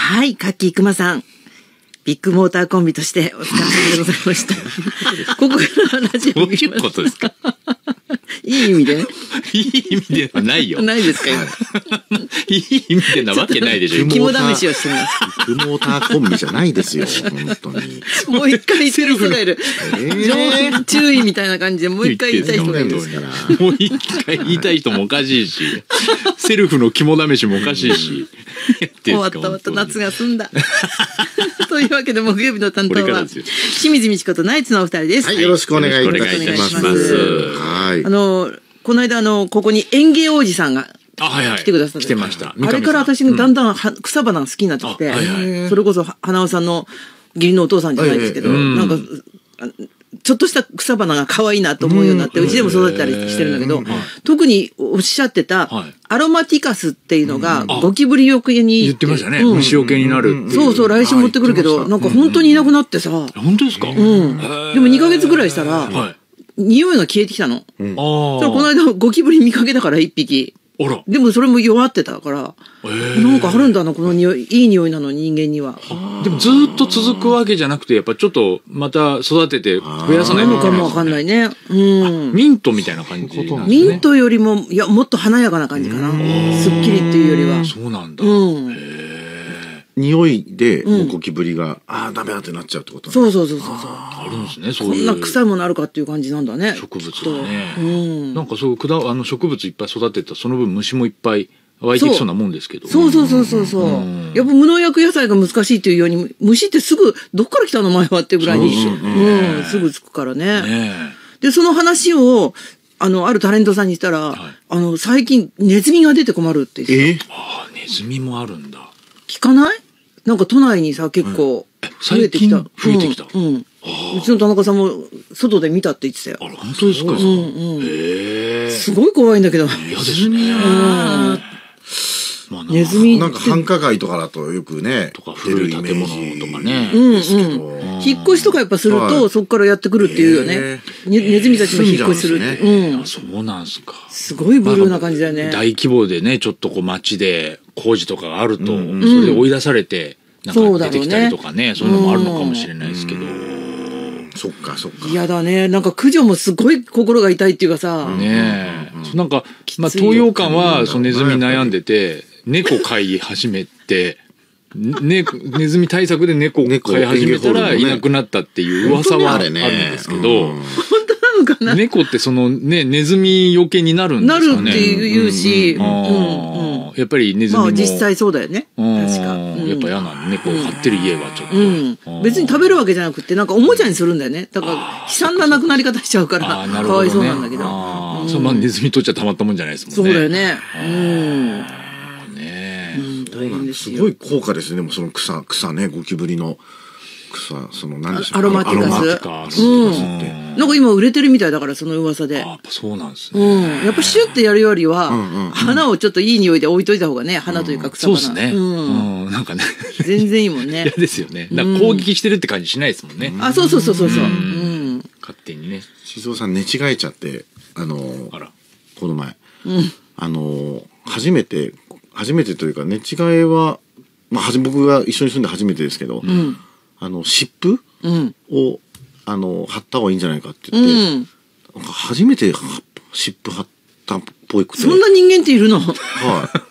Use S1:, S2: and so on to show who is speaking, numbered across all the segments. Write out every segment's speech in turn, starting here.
S1: はい、カッキーくまさん。ビッグモーターコンビとしてお疲れ様でございました。ここからラジオ。
S2: どういうことですか？
S1: いい意味で？
S2: いい意味ではないよ。
S1: ないですか？
S2: いい意味でなわけないでしょ。
S1: 肝試しをしてます。
S3: ビッグモーターコンビじゃないですよ、本当に。
S1: もう一回言ってる人がいる。注意みたいな感じでもう一回言いたい人がいる。
S2: もう一回言いたい人もおかしいし、セルフの肝試しもおかしいし。
S1: 終わった夏が済んだ。というわけで木曜日の担当は清水美智子とナイツのお二人です。
S3: はい、よろしくお願いいたします。
S1: はい。この間ここに園芸王子さんが来てくださって、
S2: 来てました。
S1: あれから私だんだん草花が好きになってきて、それこそ花尾さんの義理のお父さんじゃないですけど、なんかちょっとした草花が可愛いなと思うようになって、うちでも育てたりしてるんだけど、特におっしゃってたアロマティカスっていうのがゴキブリよけに
S2: 言ってましたね。虫よけになる。
S1: そうそう、来週持ってくるけど、なんか本当にいなくなってさ。
S2: 本当ですか？
S1: でも2ヶ月ぐらいしたら匂いが消えてきたの。それこの間ゴキブリ見かけたから1匹。でもそれも弱ってたから、なんかあるんだな、この匂い。いい匂いなの、人間には。
S2: でもずっと続くわけじゃなくて、やっぱちょっとまた育てて増やさないといけない。
S1: のかもわかんないね。
S2: ミントみたいな感じなんですね。
S1: ミントよりも、いや、もっと華やかな感じかな。すっきりっていうよりは。
S2: そうなんだ。
S3: 匂いでゴキブリが、ダメだってなっちゃうってこと？
S1: そう。
S2: あるんですね、そういう。
S1: こんな臭いものあるかっていう感じなんだね。
S2: 植物がね。なんかそういう植物いっぱい育てたその分虫もいっぱい湧いてきそうなもんですけど。
S1: そう。やっぱ無農薬野菜が難しいっていうように、虫ってすぐ、どっから来たの前はっていうぐらいに、すぐつくからね。で、その話を、あるタレントさんにしたら、最近ネズミが出て困るって言ってた。
S2: ネズミもあるんだ。
S1: 聞かない？なんか都内にさ、結構増えてきた。
S2: 増えてきた。
S1: うちの田中さんも外で見たって言ってたよ。
S2: 本当ですか？
S1: すごい怖いんだけど。
S2: 嫌ですね。
S1: ネズミ
S3: なんか繁華街とかだとよくね、
S2: とか古い建物とかね。
S1: 引っ越しとかやっぱすると、そこからやってくるっていうよね。ネズミたちも引っ越しするって。
S2: そうなんすか。
S1: すごいブルーな感じだよね。
S2: 大規模でね、ちょっとこう街で工事とかがあると、それで追い出されて、なんか出てきたりとかね、そういうのもあるのかもしれないですけど。
S3: そっか。
S1: 嫌だね。なんか駆除もすごい心が痛いっていうかさ。
S2: ねえ。なんか、東洋館はそのネズミ悩んでて、猫飼い始めて、ネズミ対策で猫飼い始めたらいなくなったっていう噂はあるんですけど、
S1: 本当なのかな？
S2: 猫ってそのね、ネズミよけになるんですかね。
S1: なるって言うし、
S2: やっぱりネズミも。
S1: まあ実際そうだよね。確か。
S2: やっぱ嫌なんで、猫を飼ってる家はちょっと。
S1: 別に食べるわけじゃなくて、なんかおもちゃにするんだよね。だから悲惨な亡くなり方しちゃうから、かわいそうなんだけど。
S2: ネズミ取っちゃたまったもんじゃないですもんね。
S1: そうだよね。
S3: 大変ですよ。すごい高価ですね。でもその草ね、ゴキブリの草、何でしょう。
S1: アロマティカス。なんか今売れてるみたいだから、その噂で。
S2: やっぱそうなんですね。
S1: やっぱシュッてやるよりは、花をちょっといい匂いで置いといた方がね、花というか草花。
S2: そうですね。なんかね。
S1: 全然いいもんね。
S2: 嫌ですよね。なんか攻撃してるって感じしないですもんね。
S1: そう。勝
S2: 手にね。
S3: 静雄さん寝違えちゃって、この前。初めてというか、寝違えは、僕が一緒に住んで初めてですけど、湿布を、貼った方がいいんじゃないかって言って、初めて湿布貼ったっぽいくて。
S1: そんな人間っているの？
S3: はい。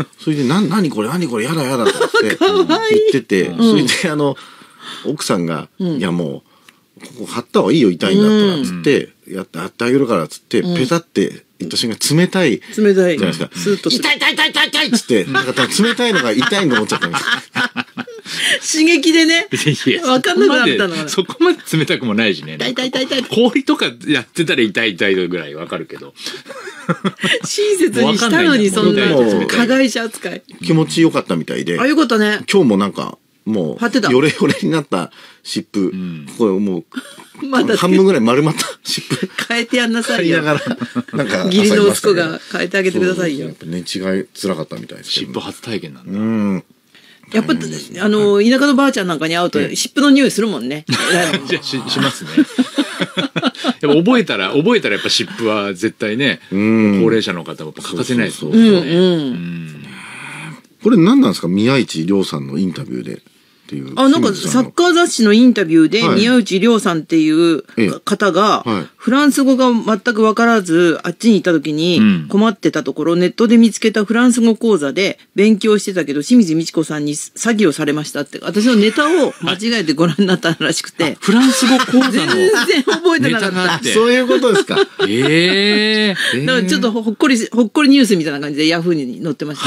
S3: それで、何これ、やだとって言ってて、それで、奥さんが、いやもう、ここ貼った方がいいよ、痛いんだったら、つって、やってあげるから、つって、ペタって言った瞬間、冷たい。じゃないですか。痛いっつって、なんか冷たいのが痛いんと思っちゃったんです。
S1: 刺激でね。わかんなくなったのかな。
S2: そこまで冷たくもないしね。
S1: 痛い。
S2: 氷とかやってたら痛いぐらいわかるけど。
S1: 親切にしたのに、そんな加害者扱い。
S3: 気持ちよかったみたいで。
S1: よかったね。
S3: 今日もなんか、もう、ヨレヨレになった湿布。これもう、半分ぐらい丸まった湿布。
S1: 変えてやんなさいよ。
S3: ながら、なんか、
S1: 義理の息子が変えてあげてくださいよ。
S3: やっぱ寝違い辛かったみたいです。
S2: 湿布初体験なんだ。
S1: やっぱ、田舎のばあちゃんなんかに会うと、湿布の匂いするもんね。
S2: しますね。やっぱ覚えたらやっぱ湿布は絶対ね、高齢者の方も欠かせないですもんね。
S3: これ何なんですか、宮市亮さんのインタビューでっていう。
S1: なんかサッカー雑誌のインタビューで、宮内亮さんっていう方が、フランス語が全く分からず、あっちに行った時に困ってたところ、ネットで見つけたフランス語講座で勉強してたけど、清水美智子さんに詐欺をされましたって、私のネタを間違えてご覧になったらしくて。
S2: フランス語講座の
S1: 全然覚えてなかった。
S3: そういうことですか。
S1: だからちょっとほっこりニュースみたいな感じでヤフーに載ってました。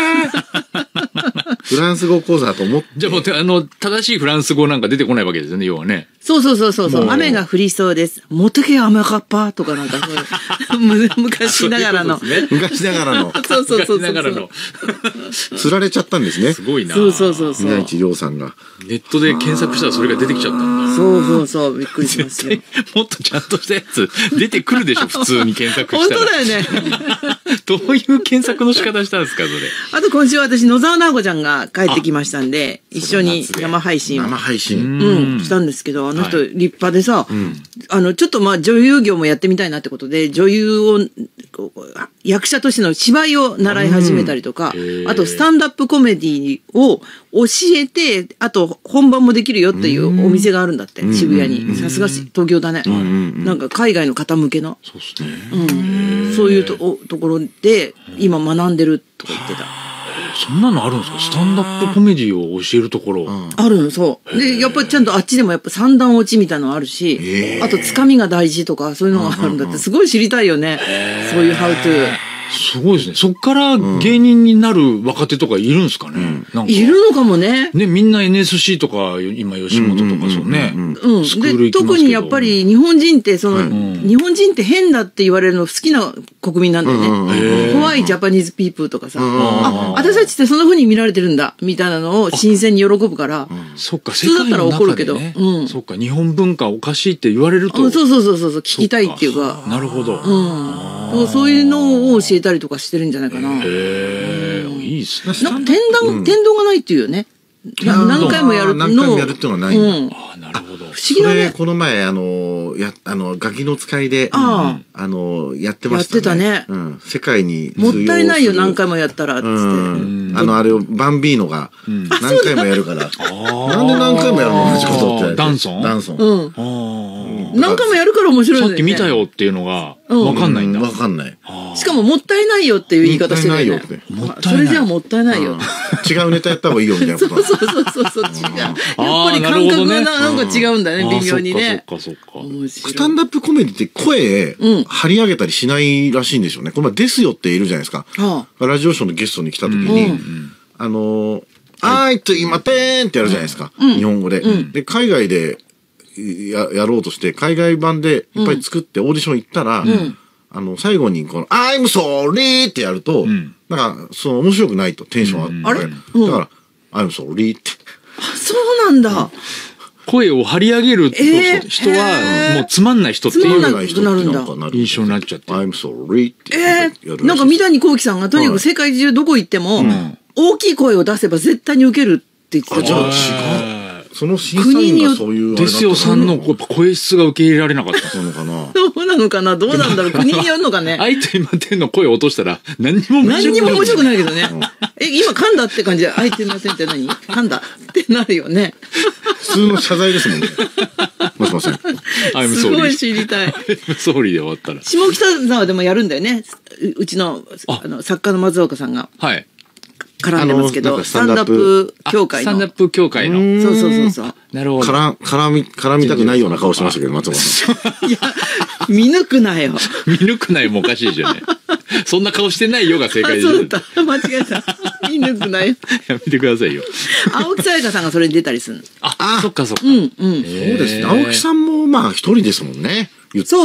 S3: フランス語講座だと思って。
S2: じゃあもう、正しいフランス語なんか出てこないわけですよね、要はね。
S1: そう。雨が降りそうです。持ってけよ、雨かっぱとかなんかそういう。昔ながらの。
S3: 昔ながらの。
S1: そう。
S2: 昔ながらの。
S3: 釣られちゃったんですね。
S2: すごいな。
S1: そう。
S3: 宮市亮さんが。
S2: ネットで検索したらそれが出てきちゃったんだ。
S1: そう。びっくりしますよ。
S2: もっとちゃんとしたやつ出てくるでしょ、普通に検索したら。
S1: 本当だよね。
S2: どういう検索の仕方したんですか、それ。
S1: あと今週私、野沢直子ちゃんが帰ってきましたんで、一緒に生配信したんですけど、あの人立派でさ、ちょっと女優業もやってみたいなってことで、女優を、役者としての芝居を習い始めたりとか、あとスタンダップコメディを教えて、あと本番もできるよっていうお店があるんだって、渋谷に。さすが東京だね。なんか海外の方向けの。
S2: そうですね。
S1: そういうところで今学んでるとか言ってた。
S2: そんなのあるんですか？スタンダップコメディを教えるところ。
S1: あるの、そう。で、やっぱりちゃんとあっちでもやっぱ三段落ちみたいなのあるし、あとつかみが大事とかそういうのがあるんだって、すごい知りたいよね。そういうハウトゥー。
S2: すごいですね。そっから芸人になる若手とかいるんですかね。なんか
S1: いるのかもね。
S2: ね、みんな NSC とか、今吉本とかそうね。スクール行きますけど。
S1: 特にやっぱり日本人って、日本人って変だって言われるの好きな国民なんだよね。怖いジャパニーズピープルとかさ。私たちってそんな風に見られてるんだ、みたいなのを新鮮に喜ぶから。
S2: そっか、
S1: 普通だったら怒るけど。
S2: そっか、日本文化おかしいって言われると。
S1: そう、聞きたいっていうか。
S2: なるほど。
S1: そういうのを教えたりとかしてるんじゃないかな。
S2: いいっすね。
S1: なんか天丼がないっていうよね。何回もやるの。
S3: 何回もやるっていうのはないんだ。
S2: なるほど。
S1: 不思議だね。
S3: この前、ガキの使いで、やってましたね。
S1: やってたね。
S3: 世界に
S1: もったいないよ、何回もやったら、つって。
S3: あれを、バンビーノが何回もやるから。なんで何回もやるの同じことって。
S2: ダンソン。
S1: 何回もやるから面白いんだよね。
S2: さっき見たよっていうのが、わかんないんだ。
S3: わかんない。
S1: しかも、もったいないよっていう言い方してるよね。
S2: もったいないよって。
S1: それじゃあもったいないよ。
S3: 違うネタやった方がいいよ、みたいなこと。
S1: そう、違う。やっぱり感覚がなんか違うんだね、微妙にね。
S2: そっか。
S3: スタンダップコメディって声、張り上げたりしないらしいんですよね。この前、ですよっているじゃないですか。ラジオショーのゲストに来た時に、あーいと今てーんってやるじゃないですか。日本語で。で、海外でやろうとして、海外版でいっぱい作ってオーディション行ったら、最後にこの、I'm sorry ってやると、なんか、面白くないとテンション上がって。だから、I'm sorry って。
S1: そうなんだ。
S2: 声を張り上げる人は、もうつまんない人っていう印象になっちゃって。
S3: I'm sorry ってやる。
S1: なんか三谷幸喜さんがとにかく世界中どこ行っても、大きい声を出せば絶対に受けるって言ってた。
S3: じゃあ違う。その審査員がそういう。
S2: ですよさんの声質が受け入れられなかったのかな。
S1: どうなのかな、どうなんだろう。国によるのかね。
S2: あいと今天の声を落としたら何にも面
S1: 白くないけどね。今噛んだって感じで、あいてませんって何噛んだってなるよね。
S3: 普通の謝罪ですもんね。もしもし。
S1: すごい知りたい。
S2: 総理で終わったら。
S1: 下北沢でもやるんだよね。うちの作家の松岡さんが。
S2: はい。
S1: 絡んでますけど、スタンダップ協会の。
S2: スタンダップ協会の。
S1: そう。
S2: なるほど。
S3: 絡みたくないような顔してましたけど、松岡さん。
S1: いや、見抜くなよ。
S2: 見抜くないもおかしいじゃんね。そんな顔してないよが正解でしょ。
S1: そうだった。間違えた。見抜くなよ。
S2: やめてくださいよ。
S1: 青木さやかさんがそれに出たりするの。
S2: そっか。そう
S3: ですね。青木さんもまあ一人ですもんね。
S1: そう。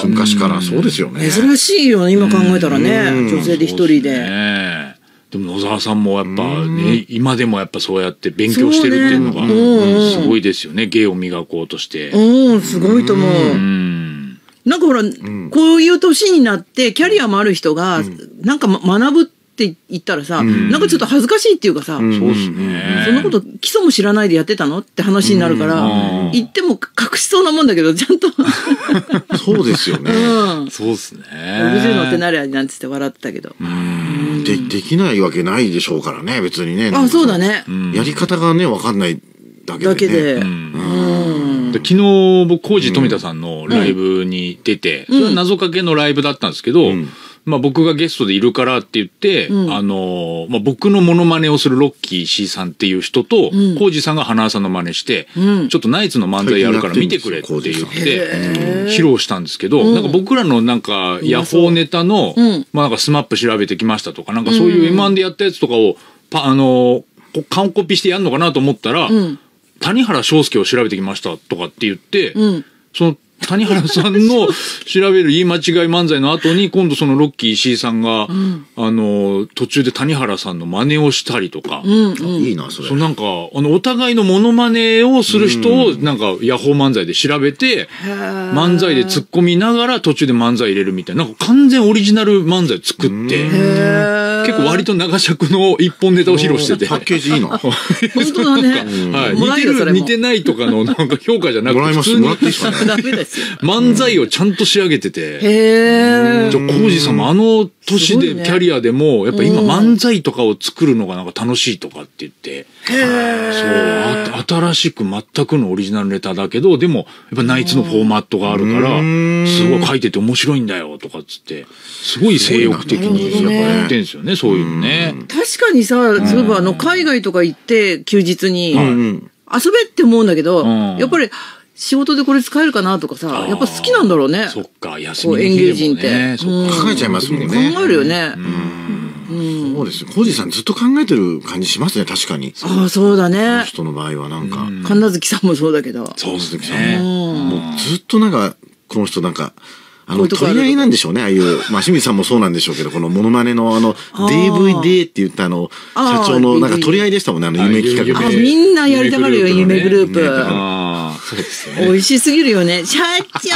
S3: 昔からそうですよね。
S1: 珍しいよね、今考えたらね。女性で一人で。
S2: でも野沢さんもやっぱね、今でもやっぱそうやって勉強してるっていうのがすごいですよね。芸を磨こうとして。
S1: すごいと思う。なんかほら、こういう年になってキャリアもある人が、なんか学ぶっって言ったらさ、なんかちょっと恥ずかしいっていうかさ、
S2: そうですね。
S1: そんなこと基礎も知らないでやってたのって話になるから、言っても隠しそうなもんだけど、ちゃんと。
S3: そうですよね。
S2: そうですね。
S1: 60の手なりゃなんつって笑ってたけど。
S3: できないわけないでしょうからね、別にね。
S1: あ、そうだね。
S3: やり方がね、わかんないだけでね。
S2: 昨日僕、コージ富田さんのライブに出て、それは謎かけのライブだったんですけど、まあ僕がゲストでいるからって言って、まあ僕のモノマネをするロッキー C さんっていう人と、コージさんが花輪さんの真似して、ちょっとナイツの漫才やるから見てくれって言って披露したんですけど、なんか僕らのなんかヤホーネタの、まあなんかスマップ調べてきましたとか、なんかそういう M1 でやったやつとかを完コピしてやんのかなと思ったら、谷原章介を調べてきましたとかって言って、その谷原さんの調べる言い間違い漫才の後に今度そのロッキー石井さんが、途中で谷原さんの真似をしたりとか、
S3: いいなそれ。
S2: なんかお互いのモノマネをする人をなんかヤホー漫才で調べて、漫才で突っ込みながら途中で漫才入れるみたいな、なんか完全オリジナル漫才作って、結構割と長尺の一本ネタを披露してて、
S3: パッケージいいな。
S1: 本当だね。
S2: 似てないとかのなんか評価じゃなくて、普通に漫才をちゃんと仕上げてて、じゃあコージさんもあの年でキャリアでもやっぱ今漫才とかを作るのがなんか楽しいとかって言って、そう新しく全くのオリジナルネタだけど、でもやっぱナイツのフォーマットがあるからすごい書いてて面白いんだよとかっつって、すごい精力的にやっぱやってんですよね、そういうのね。
S1: 確かにさ、そういえば海外とか行って休日に遊べって思うんだけど、やっぱり仕事でこれ使えるかなとかさ、やっぱ好きなんだろうね。
S2: そっか、休み
S1: 演芸人って。
S3: 考えちゃいますもんね。
S1: 考えるよね。
S3: そうですよ。コージさんずっと考えてる感じしますね、確かに。
S1: ああ、そうだね。
S3: この人の場合はなんか。
S1: 神奈月さんもそうだけど。
S3: そうですね。もうずっとなんか、この人なんか、取り合いなんでしょうね、ああいう、まあ、清水さんもそうなんでしょうけど、このモノマネのDVD って言った社長のなんか取り合いでしたもんね、夢企画で。
S1: みんなやりたがるよ、夢グループ。
S2: そうですね。
S1: 美味しすぎるよね。社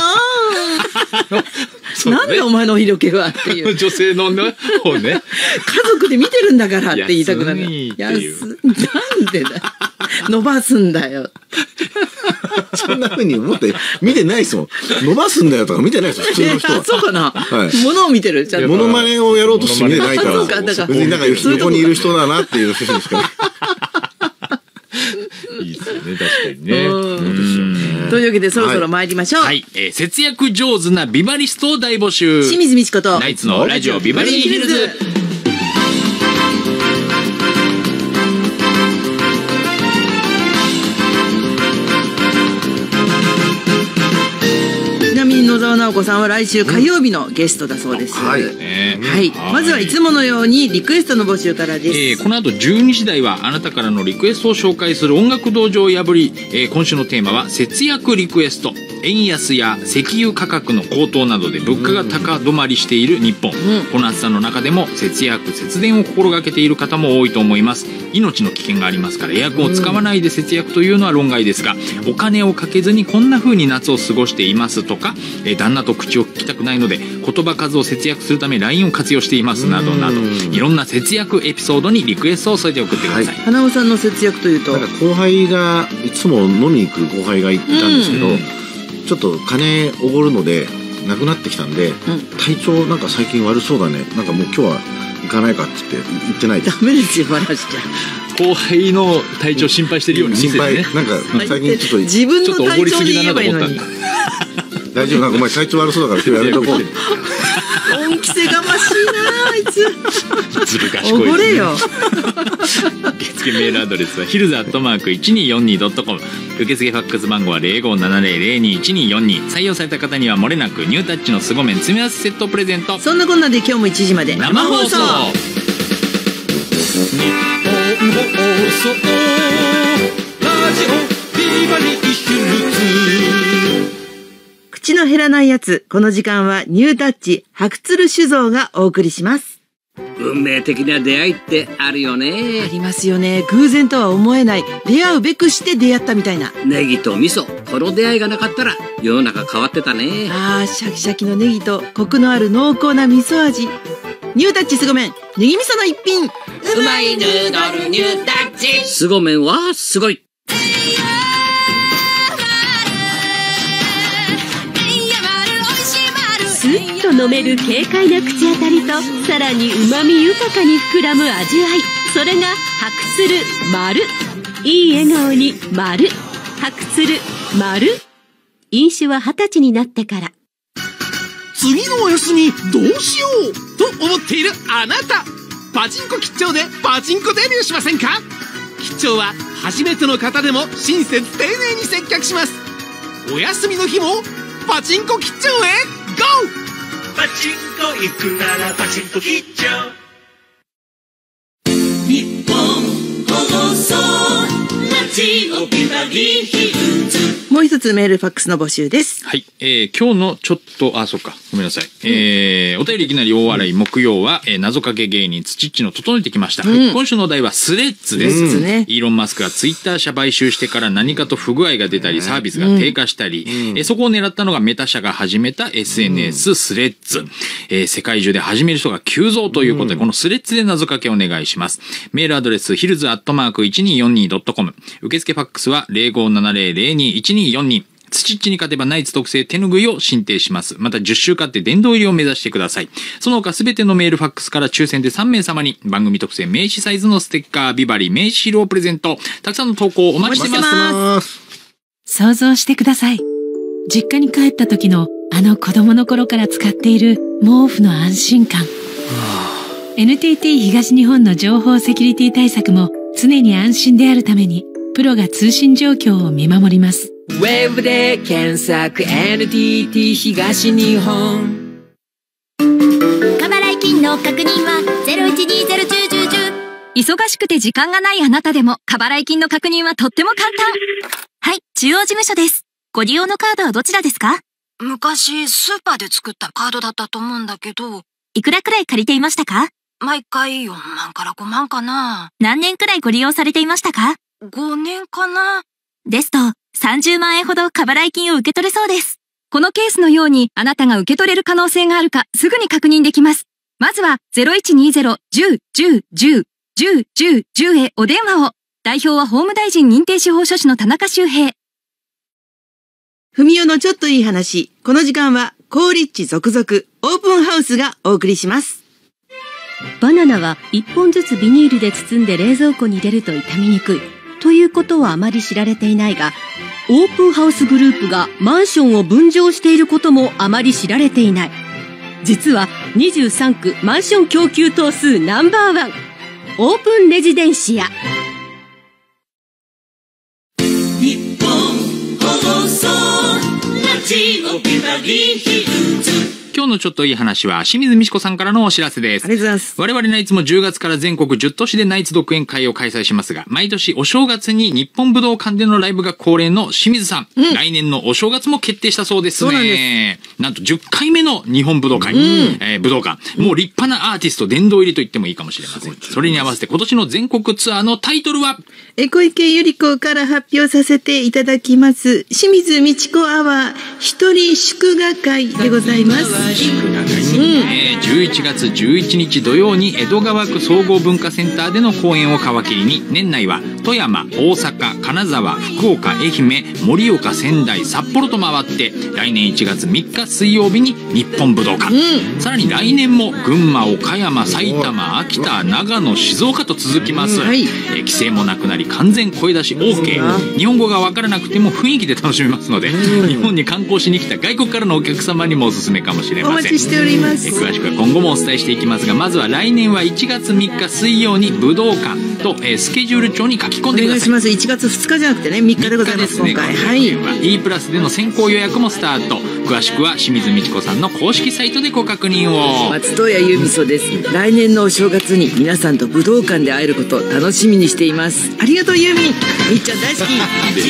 S1: 長なんでお前の色気がっていう。
S2: 女性の方ね。
S1: 家族で見てるんだからって言いたくなる。なんでだ。伸ばすんだよ。
S3: そんな風に思って見てないですもん。伸ばすんだよとか見てないですよ、普通の人は。
S1: そうかな。ものを見てる。
S3: モノマネをやろうとして見てないから。別になんか横にいる人だなっていう人ですから。
S2: いいですよね、確かにね。
S1: というわけでそろそろ参りましょう。
S2: はい。節約上手なビバリストを大募集。
S1: 清水美智子と
S2: ナイツのラジオビバリーヒルズ。
S1: 野沢直子さんは来週火曜日のゲストだそうです。はい。まずはいつものようにリクエストの募集からです。
S2: この後12時台はあなたからのリクエストを紹介する音楽道場破り。今週のテーマは節約リクエスト。円安や石油価格の高騰などで物価が高止まりしている日本。この暑さの中でも節約節電を心がけている方も多いと思います。命の危険がありますからエアコンを使わないで節約というのは論外ですが、お金をかけずにこんな風に夏を過ごしていますとか、旦那と口を聞きたくないので言葉数を節約するため LINE を活用していますなどなど、いろんな節約エピソードにリクエストを添えて送ってください。
S1: 花尾さんの節約というと、
S3: なんか後輩がいつも飲みに行く後輩がいたんですけど、ちょっと金おごるのでなくなってきたんで、体調なんか最近悪そうだね、なんかもう今日は行かないかって言って言ってないです。
S1: ダメですよ、バラしちゃ
S2: 後輩の体調心配してるように見せてね。
S3: なんか最近ちょっと
S1: 自分の体調で言えばいいのに。
S3: 大丈夫、なんかお前体調悪そうだから今日やめとこう。
S1: 恩着せがましいなあいつ。
S2: ずる賢い。
S1: おごれよ。
S2: 受付メールアドレスはヒルズ@1242.com。受付ファックス番号は0570021242。採用された方にはもれなくニュータッチの凄麺詰め合わせセットプレゼント。
S1: そんなこんなで今日も1時まで
S2: 生放送。日本放送ラジオビバリーヒルズ。
S1: 口の減らないやつ。この時間はニュータッチ白鶴酒造がお送りします。
S4: 運命的な出会いってあるよね。
S1: ありますよね。偶然とは思えない、出会うべくして出会ったみたいな。
S4: ネギと味噌、この出会いがなかったら世の中変わってたね。
S1: あー、シャキシャキのネギとコクのある濃厚な味噌味。 ニュータッチ凄麺ネギ味噌の一品。
S4: うまいヌードルニュータッチ。凄麺はすごい。
S5: スッと飲める軽快な口当たりと、さらに旨味豊かに膨らむ味わい。それがハクツル丸。いい笑顔に丸。ハクツル丸。飲酒は20歳になってから。
S6: 次のお休みどうしようと思っているあなた、パチンコ吉兆でパチンコデビューしませんか？吉兆は初めての方でも親切丁寧に接客します。お休みの日もパチンコ吉兆へゴー！
S7: パチンコ行くならパチンコ吉兆。日本放送ラジオビバリーヒルズ。
S1: もう一つメールファックスの募集です。
S2: はい。今日のちょっと、そっか。ごめんなさい。お便りいきなり大笑い、木曜は、謎かけ芸人土っちの整えてきました。今週のお題はスレッズです。イーロン・マスクがツイッター社買収してから何かと不具合が出たり、サービスが低下したり、そこを狙ったのがメタ社が始めた SNS スレッズ。世界中で始める人が急増ということで、このスレッズで謎かけお願いします。メールアドレス、ヒルズ@1242.com。受付ファックスは 0570021242。土っちに勝てばナイツ特製手ぬぐいを進呈します。また10週勝って殿堂入りを目指してください。その他すべてのメールファックスから抽選で3名様に番組特製名刺サイズのステッカービバリ名刺シールをプレゼント。たくさんの投稿お待ちしてます。
S8: 想像してください。実家に帰った時の子供の頃から使っている毛布の安心感。NTT 東日本の情報セキュリティ対策も常に安心であるためにプロが通信状況を見守ります。
S9: ウェブで検索 NTT 東日本。
S10: 過払い金の確認は 0120101010。
S11: 忙しくて時間がないあなたでも過払い金の確認はとっても簡単。はい、中央事務所です。ご利用のカードはどちらですか？
S10: 昔スーパーで作ったカードだったと思うんだけど。
S11: いくらくらい借りていましたか？
S10: 毎回4万から5万かな。
S11: 何年くらいご利用されていましたか
S10: ？5年かな。
S11: ですと、30万円ほど過払い金を受け取れそうです。このケースのようにあなたが受け取れる可能性があるかすぐに確認できます。まずは 0120-10-10-10-10-10 へお電話を。代表は法務大臣認定司法書士の田中修平。
S1: ふみおのちょっといい話。この時間は高立地続々オープンハウスがお送りします。
S5: バナナは1本ずつビニールで包んで冷蔵庫に入れると傷みにくいということはあまり知られていないが、オープンハウスグループがマンションを分譲していることもあまり知られていない。実は23区マンション供給棟数No.1オープンレジデンシア。
S7: 日本放送ラジオビバリーヒルズ。
S2: 今日のちょっといい話は清水美智子さんからのお知らせです。
S1: ありがとうございます。
S2: 我々ナイツも10月から全国10都市でナイツ独演会を開催しますが、毎年お正月に日本武道館でのライブが恒例の清水さん、来年のお正月も決定したそうですね。そうなんです。なんと10回目の日本武道会、武道館、もう立派なアーティスト殿堂入りと言ってもいいかもしれません。それに合わせて今年の全国ツアーのタイトルは
S1: 小池百合子から発表させていただきます清水美智子アワー一人祝賀会でございます。
S2: 11月11日土曜に江戸川区総合文化センターでの公演を皮切りに、年内は富山、大阪、金沢、福岡、愛媛、盛岡、仙台、札幌と回って、来年1月3日水曜日に日本武道館、さらに来年も群馬、岡山、埼玉、秋田、長野、静岡と続きます。規制もなくなり完全声出し OK。 日本語が分からなくても雰囲気で楽しめますので、日本に観光しに来た外国からのお客様にもおすすめかもしれません。
S1: お待ちしております。
S2: 詳しくは今後もお伝えしていきますが、まずは来年は1月3日水曜に武道館と、スケジュール帳に書き込んでください。
S1: お願いします。1月2日じゃなくてね、3日でございます。今回はい、
S2: E プラスでの先行予約もスタート。詳しくは清水美智子さんの公式サイトでご確認を。
S1: 松任谷由実子です。来年のお正月に皆さんと武道館で会えることを楽しみにしています。ありがとうユーミン、みっちゃん大好き。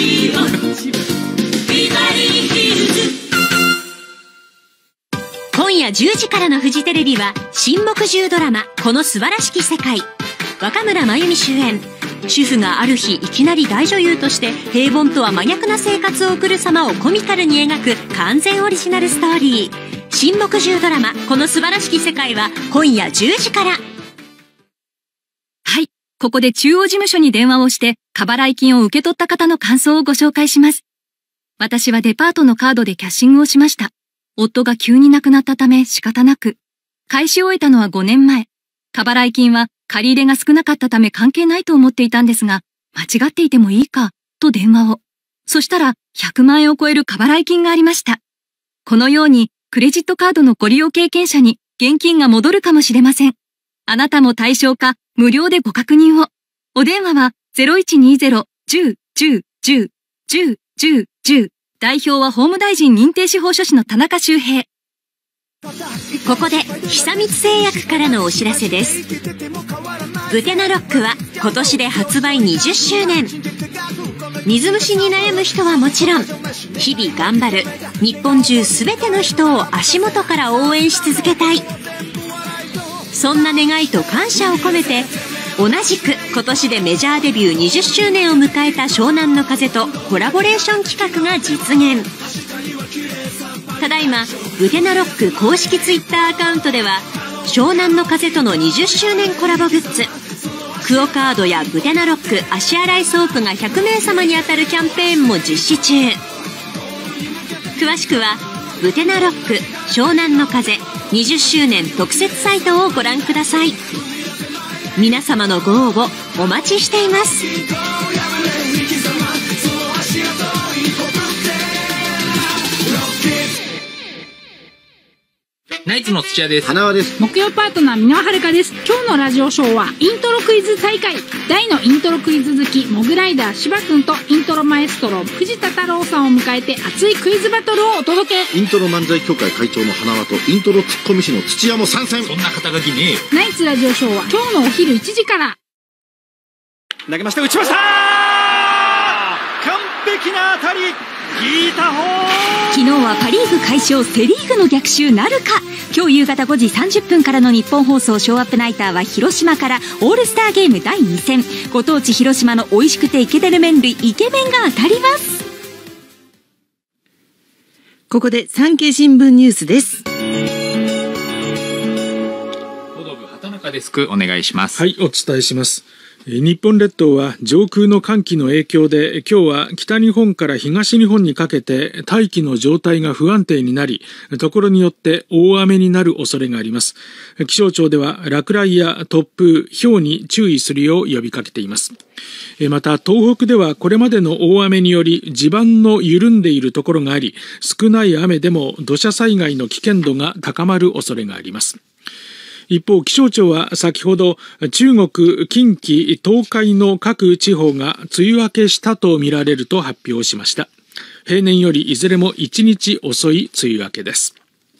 S5: 今夜10時からのフジテレビは新木10ドラマこの素晴らしき世界。若村麻由美主演。主婦がある日いきなり大女優として平凡とは真逆な生活を送る様をコミカルに描く完全オリジナルストーリー。
S11: 新木10ドラマこの素晴らしき世界は今夜10時から。はい、ここで中央事務所に電話をして過払い金を受け取った方の感想をご紹介します。私はデパートのカードでキャッシングをしました。夫が急に亡くなったため仕方なく。返し終えたのは5年前。過払い金は借り入れが少なかったため関係ないと思っていたんですが、間違っていてもいいか、と電話を。そしたら100万円を超える過払い金がありました。このようにクレジットカードのご利用経験者に現金が戻るかもしれません。あなたも対象か無料でご確認を。お電話は 0120-10-10-10-10-10。代表は法務大臣認定司法書士の田中修平。ここで久光製薬からのお知らせです。ブテナロックは今年で発売20周年。水虫に悩む人はもちろん、日々頑張る日本中すべての人を足元から応援し続けたい。そんな願いと感謝を込めて、同じく今年でメジャーデビュー20周年を迎えた湘南乃風とコラボレーション企画が実現。ただいまブテナロック公式ツイッターアカウントでは湘南乃風との20周年コラボグッズ、クオカードやブテナロック足洗いソープが100名様に当たるキャンペーンも実施中。詳しくはブテナロック湘南乃風20周年特設サイトをご覧ください。皆様のご応募お待ちしています。
S2: ナイツの土屋です。
S3: 花輪です。
S12: 木曜パートナー箕輪遥です。今日のラジオショーはイントロクイズ大会。大のイントロクイズ好きモグライダー芝くんとイントロマエストロ藤田太郎さんを迎えて熱いクイズバトルをお届け。
S3: イントロ漫才協会会長の花輪とイントロツッコミ師の土屋も参戦。
S2: そんな肩書きねえよ。
S12: ナイツラジオショーは今日のお昼1時から。
S6: 投げました、打ちました。完璧な当たり、ギータホー。
S11: 昨日はパリーグ快勝、セリーグの逆襲なるか。今日夕方5時30分からの日本放送ショーアップナイターは広島からオールスターゲーム第2戦。ご当地広島の美味しくてイケてる麺類イケメンが当たります。
S1: ここで産経新聞ニュースです。
S2: 報道部畑中デスクお願いします。
S13: はい、お伝えします。日本列島は上空の寒気の影響で今日は北日本から東日本にかけて大気の状態が不安定になり、ところによって大雨になる恐れがあります。気象庁では落雷や突風、雹に注意するよう呼びかけています。また東北ではこれまでの大雨により地盤の緩んでいるところがあり、少ない雨でも土砂災害の危険度が高まる恐れがあります。一方、気象庁は先ほど中国、近畿、東海の各地方が梅雨明けしたとみられると発表しました。平年よりいずれも1日遅い梅雨明けです。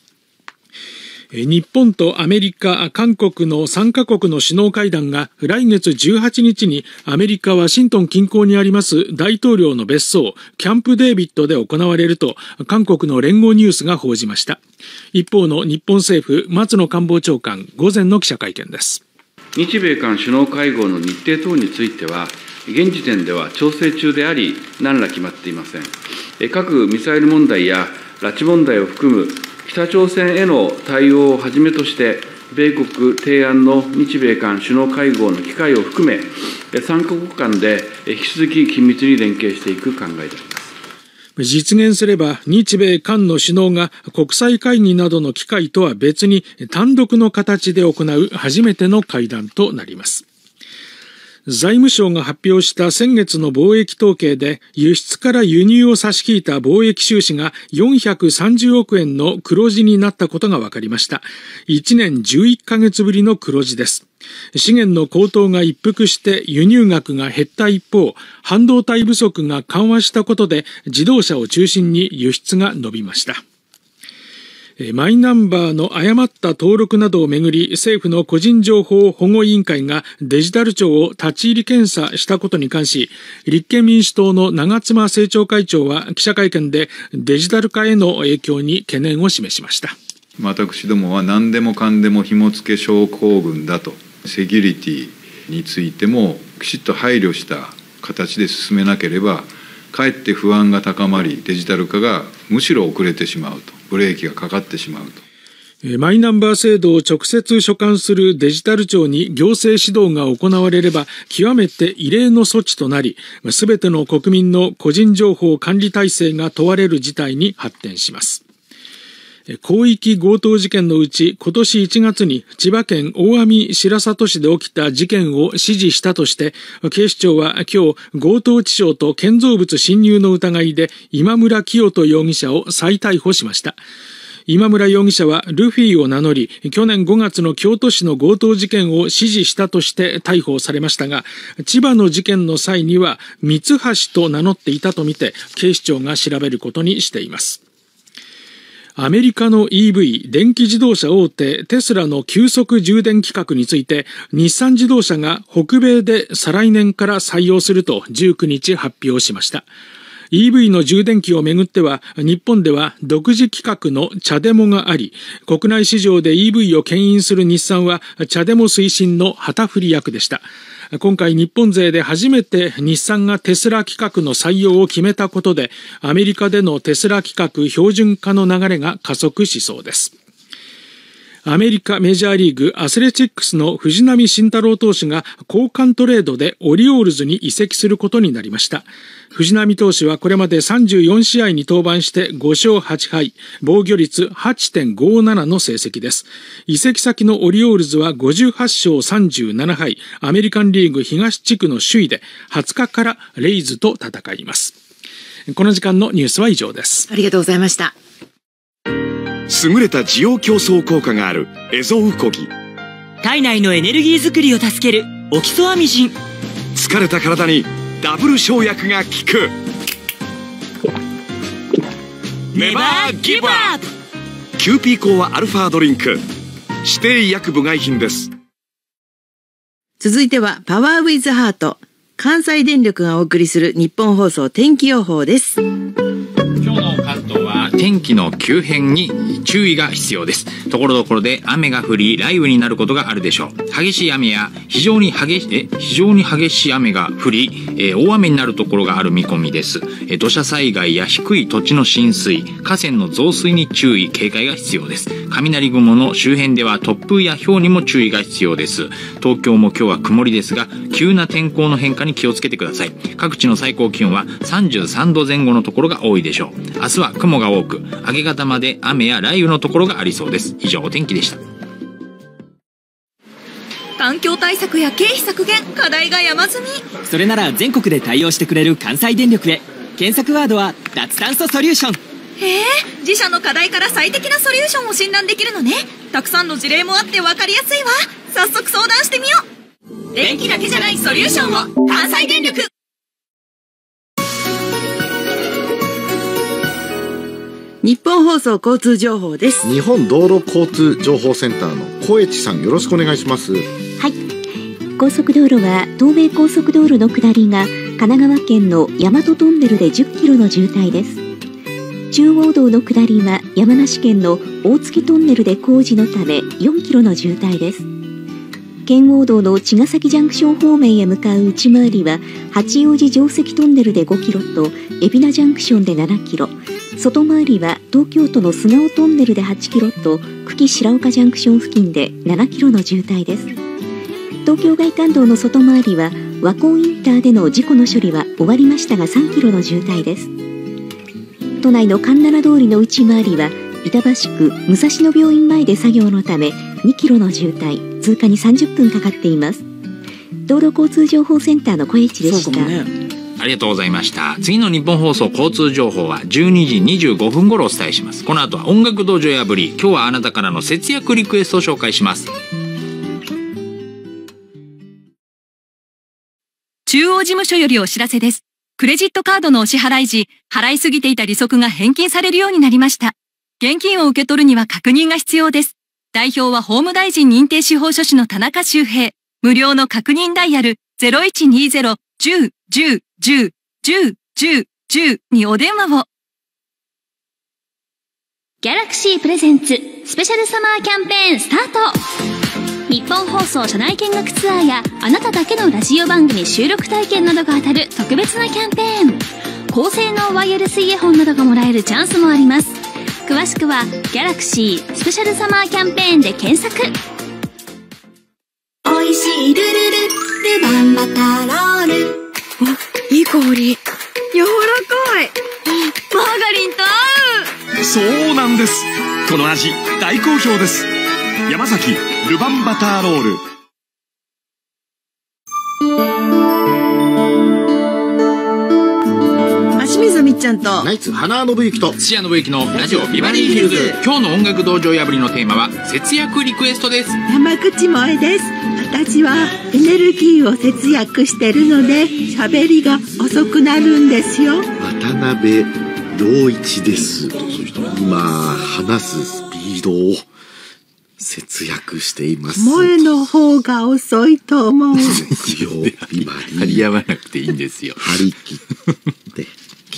S13: 日本とアメリカ、韓国の3カ国の首脳会談が来月18日にアメリカ・ワシントン近郊にあります大統領の別荘キャンプデービッドで行われると韓国の連合ニュースが報じました。一方の日本政府松野官房長官午前の記者会見です。
S14: 日米韓首脳会合の日程等については現時点では調整中であり何ら決まっていません。核・ミサイル問題や拉致問題を含む北朝鮮への対応をはじめとして、米国提案の日米韓首脳会合の機会を含め、3カ国間で引き続き緊密に連携していく考えであります。
S13: 実現すれば日米韓の首脳が国際会議などの機会とは別に単独の形で行う初めての会談となります。財務省が発表した先月の貿易統計で輸出から輸入を差し引いた貿易収支が430億円の黒字になったことが分かりました。1年11ヶ月ぶりの黒字です。資源の高騰が一服して輸入額が減った一方、半導体不足が緩和したことで自動車を中心に輸出が伸びました。マイナンバーの誤った登録などをめぐり政府の個人情報保護委員会がデジタル庁を立ち入り検査したことに関し、立憲民主党の長妻政調会長は記者会見でデジタル化への影響に懸念を示しました。
S15: 私どもは何でもかんでも紐付け症候群だと、セキュリティについてもきちっと配慮した形で進めなければかえって不安が高まり、デジタル化がむしろ遅れてしまうと、ブレーキがかかってしまうと
S13: マイナンバー制度を直接所管するデジタル庁に行政指導が行われれば極めて異例の措置となり、すべての国民の個人情報管理体制が問われる事態に発展します。広域強盗事件のうち今年1月に千葉県大網白里市で起きた事件を指示したとして警視庁は今日強盗致傷と建造物侵入の疑いで今村磨人容疑者を再逮捕しました。今村容疑者はルフィを名乗り、去年5月の京都市の強盗事件を指示したとして逮捕されましたが、千葉の事件の際には三橋と名乗っていたとみて警視庁が調べることにしています。アメリカの EV 電気自動車大手テスラの急速充電規格について日産自動車が北米で再来年から採用すると19日発表しました。EV の充電器をめぐっては日本では独自規格のチャデモがあり、国内市場で EV を牽引する日産はチャデモ推進の旗振り役でした。今回日本勢で初めて日産がテスラ規格の採用を決めたことでアメリカでのテスラ規格標準化の流れが加速しそうです。アメリカメジャーリーグアスレチックスの藤浪晋太郎投手が交換トレードでオリオールズに移籍することになりました。藤浪投手はこれまで34試合に登板して5勝8敗、防御率 8.57 の成績です。移籍先のオリオールズは58勝37敗、アメリカンリーグ東地区の首位で20日からレイズと戦います。この時間のニュースは以上です。
S1: ありがとうございました。
S16: 優れた滋養強壮効果があるエゾウコギ、
S17: 体内のエネルギー作りを助けるオキソアミジン、
S16: 疲れた体にダブル生薬が効くネバーギブアップ、キューピーコアアルファドリンク、指定医薬部外品です。
S1: 続いてはパワーウィズハート、関西電力がお送りする日本放送天気予報です。
S2: 今日の関東は天気の急変に注意が必要です。ところどころで雨が降り雷雨になることがあるでしょう。激しい雨や非常に激しい雨が降り、大雨になるところがある見込みです。土砂災害や低い土地の浸水、河川の増水に注意警戒が必要です。雷雲の周辺では突風や雹にも注意が必要です。東京も今日は曇りですが急な天候の変化に気をつけてください。各地の最高気温は33度前後のところが多いでしょう。明日は雲が多く明け方まで雨や雷雨のところがありそうです。以上お天気でした。
S11: 環境対策や経費削減、課題が山積み。
S17: それなら全国で対応してくれる関西電力へ。検索ワードは脱炭素ソリューション。
S11: へえ、自社の課題から最適なソリューションを診断できるのね。たくさんの事例もあって分かりやすいわ。早速相談してみよう。電気だけじゃないソリューションを関西電力。
S1: 日本放送交通情報です。
S3: 日本道路交通情報センターの小市さん、よろしくお願いします。
S18: はい、高速道路は東名高速道路の下りが神奈川県の大和トンネルで10キロの渋滞です。中央道の下りは山梨県の大月トンネルで工事のため4キロの渋滞です。県央道の茅ヶ崎ジャンクション方面へ向かう内回りは八王子城跡トンネルで5キロと海老名ジャンクションで7キロ、外回りは東京都の菅生トンネルで8キロと久喜白岡ジャンクション付近で7キロの渋滞です。東京外環道の外回りは和光インターでの事故の処理は終わりましたが3キロの渋滞です。都内の環七通りの内回りは板橋区武蔵野病院前で作業のため2キロの渋滞、通過に30分かかっています。道路交通情報センターの小市でした。
S2: ありがとうございました。次の日本放送交通情報は12時25分頃お伝えします。この後は音楽道場破り、今日はあなたからの節約リクエストを紹介します。
S11: 中央事務所よりお知らせです。クレジットカードのお支払い時、払いすぎていた利息が返金されるようになりました。現金を受け取るには確認が必要です。代表は法務大臣認定司法書士の田中修平。無料の確認ダイヤル 0120-10-10-10-10-10 にお電話を。
S19: ギャラクシープレゼンツスペシャルサマーキャンペーンスタート。日本放送社内見学ツアーやあなただけのラジオ番組収録体験などが当たる特別なキャンペーン。高性能ワイヤレスイヤホンなどがもらえるチャンスもあります。 詳しくはギャラクシースペシャルサマーキャンペーンで検索。
S7: おいしいルルルルバンバタロール。
S20: いい香り。柔らかい。
S7: マーガリンと合う。
S16: そうなんです。この味大好評です。山崎ルバンバターロール。
S1: 清水みっちゃんと
S3: ナイツ花信之と
S2: 土屋信之のラジオビバリーヒルズ。今日の音楽道場破りのテーマは節約リクエストです。
S21: 山口萌えです。私はエネルギーを節約してるので喋りが遅くなるんですよ。
S3: 渡辺良一です。今話すスピードを節約しています。
S21: 萌えの方が遅いと思う。
S2: 張り合わなくていいんですよ。
S3: 張り切って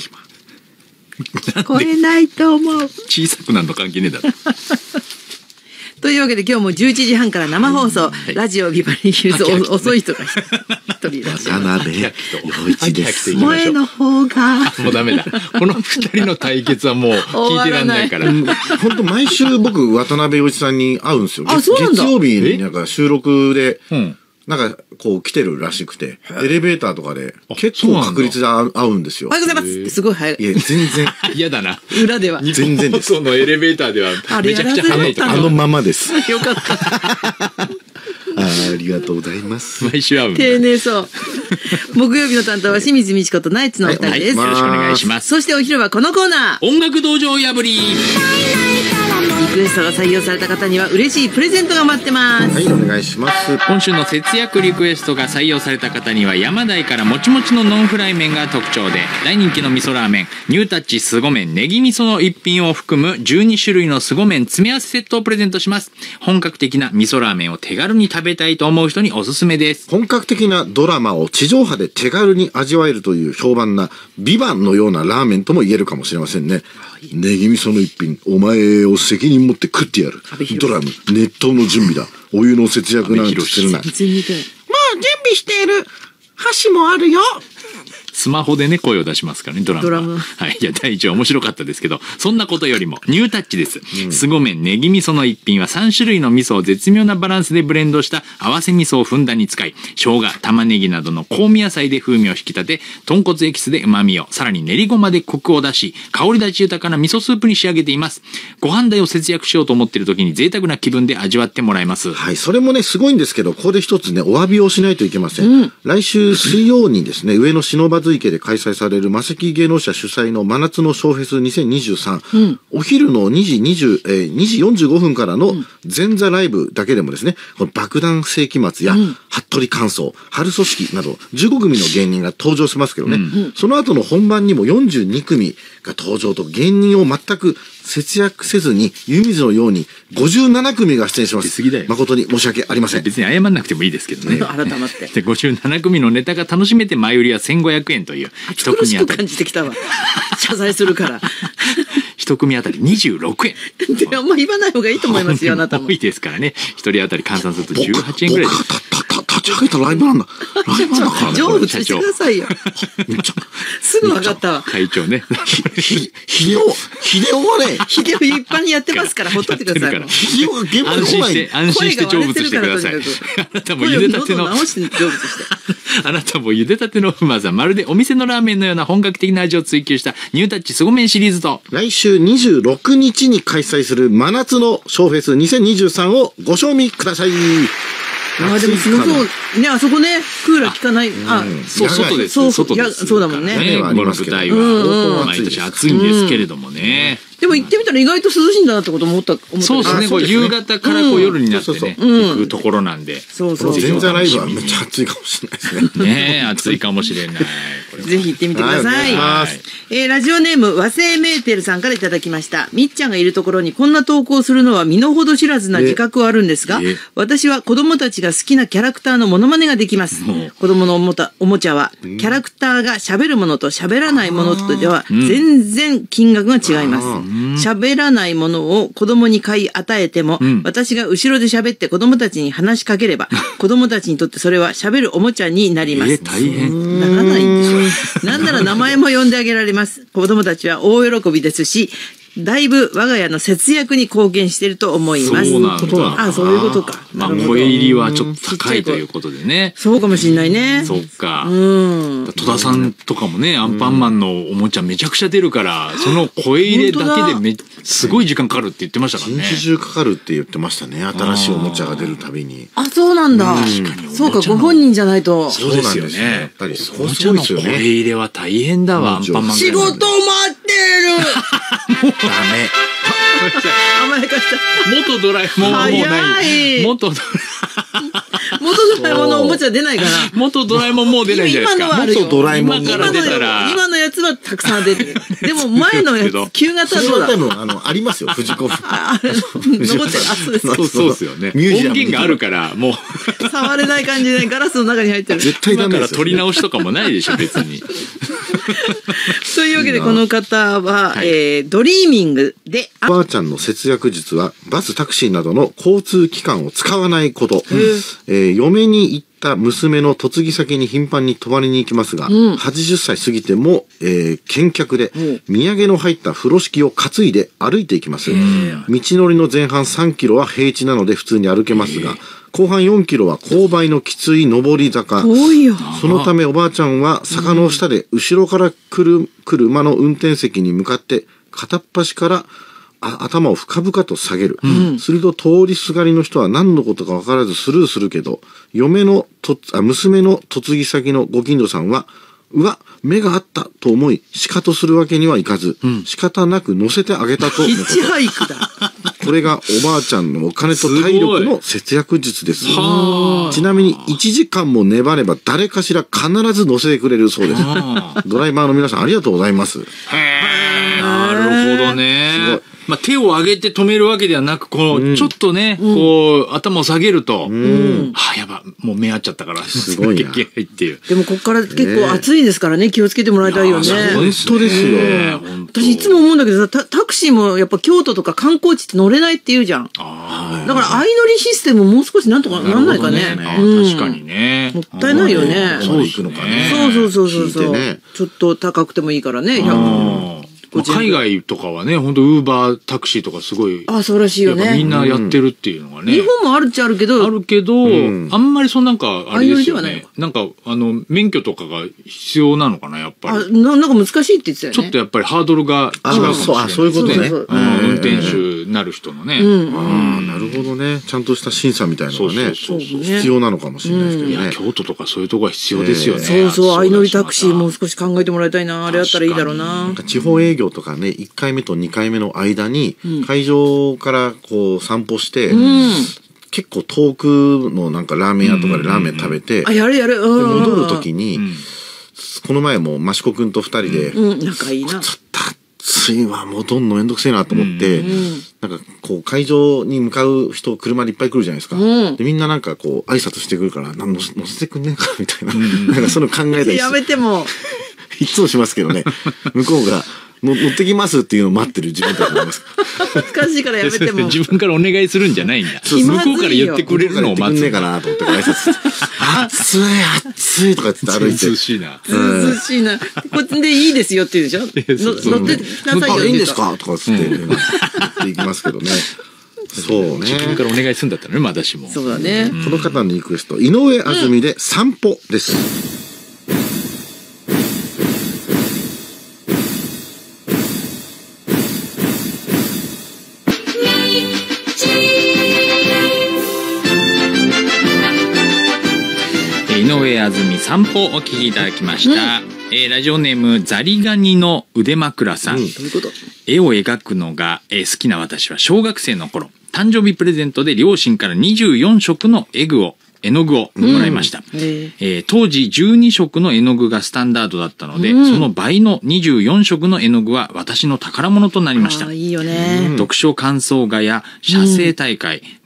S21: 聞こえないと思う。
S2: 小さくなるの関係ねえだろ。
S1: というわけで今日も11時半から生放送、ラジオビバリーヒルズ遅い人が一人いらっしゃいます。
S3: 渡辺良一です。
S21: 萌えの方が
S2: もうダメだ。この二人の対決はもう聞いてらんないから。
S3: 本当毎週僕渡辺良一さんに会うんですよ。
S1: 月
S3: 曜日になんか収録で。なんかこう来てるらしくて、エレベーターとかで結構確率で会うんですよ。
S1: おはようございますってすごい早い。
S3: いや全然
S2: 嫌だな。
S1: 裏では
S3: 全然です。
S2: そのエレベーターではめちゃくちゃ早いとか。
S3: あのままです。
S1: よかった。
S3: ありがとうございます。
S2: 毎週会うんだ。
S1: 丁寧そう。木曜日の担当は清水美智子とナイツのお二人です。
S2: よろしくお願いします。
S1: そしてお昼はこのコーナー。
S2: 音楽道場破り。
S1: リクエストが採用された方には嬉しいプレゼントが待ってます。
S3: はい、お願いします。
S2: 今週の節約リクエストが採用された方には山台からもちもちのノンフライ麺が特徴で、大人気の味噌ラーメンニュータッチすご麺ネギ味噌の一品を含む12種類のすご麺詰め合わせセットをプレゼントします。本格的な味噌ラーメンを手軽に食べたいと思う人におすすめです。
S3: 本格的なドラマを地上波で手軽に味わえるという評判なビバンのようなラーメンとも言えるかもしれませんね。ネギ味噌の一品、お前を責任持って食ってやる。ドラム、熱湯の準備だ。お湯の節約なんてするな。もう準備している。箸もあるよ。
S2: スマホでね声を出しますからね、ドラムは。はい、いや第一話面白かったですけど、そんなことよりもニュータッチです。すご麺ネギ味噌の一品は3種類の味噌を絶妙なバランスでブレンドした合わせ味噌をふんだんに使い、生姜玉ねぎなどの香味野菜で風味を引き立て、豚骨エキスで旨味を、さらに練りごまでコクを出し、香り立ち豊かな味噌スープに仕上げています。ご飯代を節約しようと思っている時に贅沢な気分で味わってもらえます。
S3: はい、それもねすごいんですけど、ここで一つねお詫びをしないといけません。来週水曜にですね、上野不忍池で開催されるマセキ芸能者主催の真夏のショーフェス2023、お昼の2時45分からの前座ライブだけでもですね、この爆弾世紀末や服部寛宗、春組織など15組の芸人が登場しますけどね、その後の本番にも42組が登場と、芸人を全く節約せずに湯水のように57組が出演します。誠に申し訳ありません。
S2: 別に謝んなくてもいいですけどね。
S1: 改まって
S2: で57組のネタが楽しめて前売りは1500円という一組あたり
S1: 感じてきたわ。謝罪するから
S2: 一組あたり26円
S1: であんま言わない方がいいと思いますよ。あなたも
S2: 多いですからね。一人当たり換算すると18円ぐらいです。
S3: 立ち上げたライブなんだ。ライブなんだからね。
S1: 成仏してくださいよ。すぐ分かったわ。
S2: 会長ね。
S3: 秀夫がね、
S1: 秀夫一般にやってますからほっといてください。
S3: 秀夫が現場に来ない。
S2: 安心して成仏してください。あなたも茹でたてのあなたも茹でたてのうまさ、まるでお店のラーメンのような本格的な味を追求したニュータッチすご麺シリーズと、
S3: 来週26日に開催する真夏のショーフェス2023をご賞味ください。
S1: あでもすごそうね、あそこねクーラー効かない。あ
S2: そう外です。外です。
S1: そうだもんね。
S2: この舞台は毎年暑いんですけれどもね。
S1: でも行ってみたら意外と涼しいんだなってこと思った。
S2: そうですね。こう夕方からこう夜になってね行くところなんで。
S1: そうそう。
S3: 前座ライブはめっちゃ暑いかもしれないですね。
S2: ね暑いかもしれない。
S1: ぜひ行ってみてください。ラジオネーム和製メーテルさんからいただきました。みっちゃんがいるところにこんな投稿するのは身の程知らずな自覚はあるんですが、私は子供たちが好きなキャラクターのモノマネができます。子供のおもちゃはキャラクターが喋るものと喋らないものとでは全然金額が違います。喋らないものを子供に買い与えても、私が後ろで喋って子供たちに話しかければ、子供たちにとってそれは喋るおもちゃになります。
S2: 大変。
S1: ならないんでしょ。なんなら名前も呼んであげられます。子供たちは大喜びですし、 だいぶ我が家の節約に貢献していると思います。
S2: そうなんだ。
S1: あ、そういうことか。
S2: まあ、声入りはちょっと高いということでね。
S1: そうかもしれないね。
S2: そっか。戸田さんとかもね、アンパンマンのおもちゃめちゃくちゃ出るから、その声入れだけですごい時間かかるって言ってましたからね。
S3: 一日中かかるって言ってましたね。新しいおもちゃが出るたびに。
S1: あ、そうなんだ。そうか、ご本人じゃないと。
S2: そうですよね。
S3: やっぱり
S2: おもちゃの声入れは大変だわ、アンパンマン。
S1: 仕事待ってる
S3: ダメ。
S1: 甘やかした。
S2: 元ドラえもんはもうない。元ド
S1: ラえもんのおもちゃ出ないかな。
S2: 元ドラえもんもう出ないんじゃないですか。
S3: 元ドラえもん
S2: 今から出たら。
S1: 今のやつはたくさん出てる。でも前のやつ、旧型はどうだ。
S3: 多分ありますよ、藤子。
S1: 残ってる。あ、そうですか。
S2: そうですよね。音源があるから、もう。
S1: 触れない感じでガラスの中に入ってる。
S3: 絶対ダメ
S2: だから取り直しとかもないでしょ、別に。
S1: というわけでこの方は、ドリーミングで
S3: おばあちゃんの節約術はバスタクシーなどの交通機関を使わないこと、嫁に行った娘の嫁ぎ先に頻繁に泊まりに行きますが、80歳過ぎても、見客で土産の入った風呂敷を担いで歩いていきます。道のりの前半3キロは平地なので普通に歩けますが、後半4キロは勾配のきつい上り坂。そのためおばあちゃんは坂の下で後ろから来る車の運転席に向かって片っ端から頭を深々と下げる。すると通りすがりの人は何のことか分からずスルーするけど、娘の嫁ぎ先のご近所さんは、うわ、目があったと思い、しかとするわけにはいかず、仕方なく乗せてあげたと。
S1: ヒッチハイクだ。
S3: これがおばあちゃんのお金と体力の節約術です。ちなみに1時間も粘れば誰かしら必ず乗せてくれるそうです。ドライバーの皆さんありがとうございます。
S2: なるほどね。まあ、手を上げて止めるわけではなく、こう、ちょっとね、こう、頭を下げると、やば、もう目合っちゃったから、
S3: すごいな。
S2: っていう。
S1: でも、こっから結構暑いですからね、気をつけてもらいたいよね。
S3: 本当ですよ。
S1: 私いつも思うんだけどさ、タクシーもやっぱ京都とか観光地って乗れないって言うじゃん。だから相乗りシステムもう少しなんとかなんないかね。
S2: 確かにね。
S1: もったいないよね。
S3: そう行くのかね。
S1: そう。ちょっと高くてもいいからね。
S2: 海外とかはね、本当ウーバータクシーとかすごい。
S1: あ、そうらしいよね。
S2: みんなやってるっていうのがね。
S1: 日本もあるっちゃあるけど。
S2: あんまりなんか、あれですよね。なんか、免許とかが必要なのかな、やっぱり。
S1: なんか難しいって言ってたよね。
S2: ちょっとやっぱりハードルが違うかもしれない。
S3: そういうことね。
S2: 運転手になる人のね。
S3: なるほどね。ちゃんとした審査みたいなのがね、必要なのかもしれないですけどね。
S2: 京都とかそういうとこは必要ですよね。
S1: そう、相乗りタクシーもう少し考えてもらいたいな。あれあったらいいだろうな。
S3: 地方営業とかね、1回目と2回目の間に、会場からこう散歩して、結構遠くのなんかラーメン屋とかでラーメン食べて、
S1: やる。
S3: 戻る時に、この前も益子くんと2人で、
S1: 仲いいな。
S3: ちょっと暑いわ、戻んのめんどくせえなと思って、なんかこう会場に向かう人、車でいっぱい来るじゃないですか。でみんななんかこう挨拶してくるから、乗せてくんねえかみたいな。なんかその考えたり
S1: やめても。
S3: いつもしますけどね。向こうが、乗ってきますっていうのを待ってる自分だと思います。
S1: 難しいからやめても。
S2: 自分からお願いするんじゃないんだ。向こうから言ってくれるのを待つ。
S3: ねえかなと思って挨拶。暑いとかって歩いて。
S2: 涼しいな。
S1: 涼しいな。こっちでいいですよって言うでしょ。乗ってなさいよ。
S3: いいんですかとかつって言っていきますけどね。そうね。
S2: 自分からお願いするんだったらね、私も。
S1: そうだね。
S3: この方のリクエスト、井上あずみで散歩です。
S2: 井上あずみ散歩をお聞きいただきました。ラジオネームザリガニの腕枕さん。絵を描くのが好きな私は小学生の頃、誕生日プレゼントで両親から24色の絵の具をもらいました。当時12色の絵の具がスタンダードだったので、その倍の24色の絵の具は私の宝物となりました。
S1: いいよね。
S2: 読書感想画や写生大会、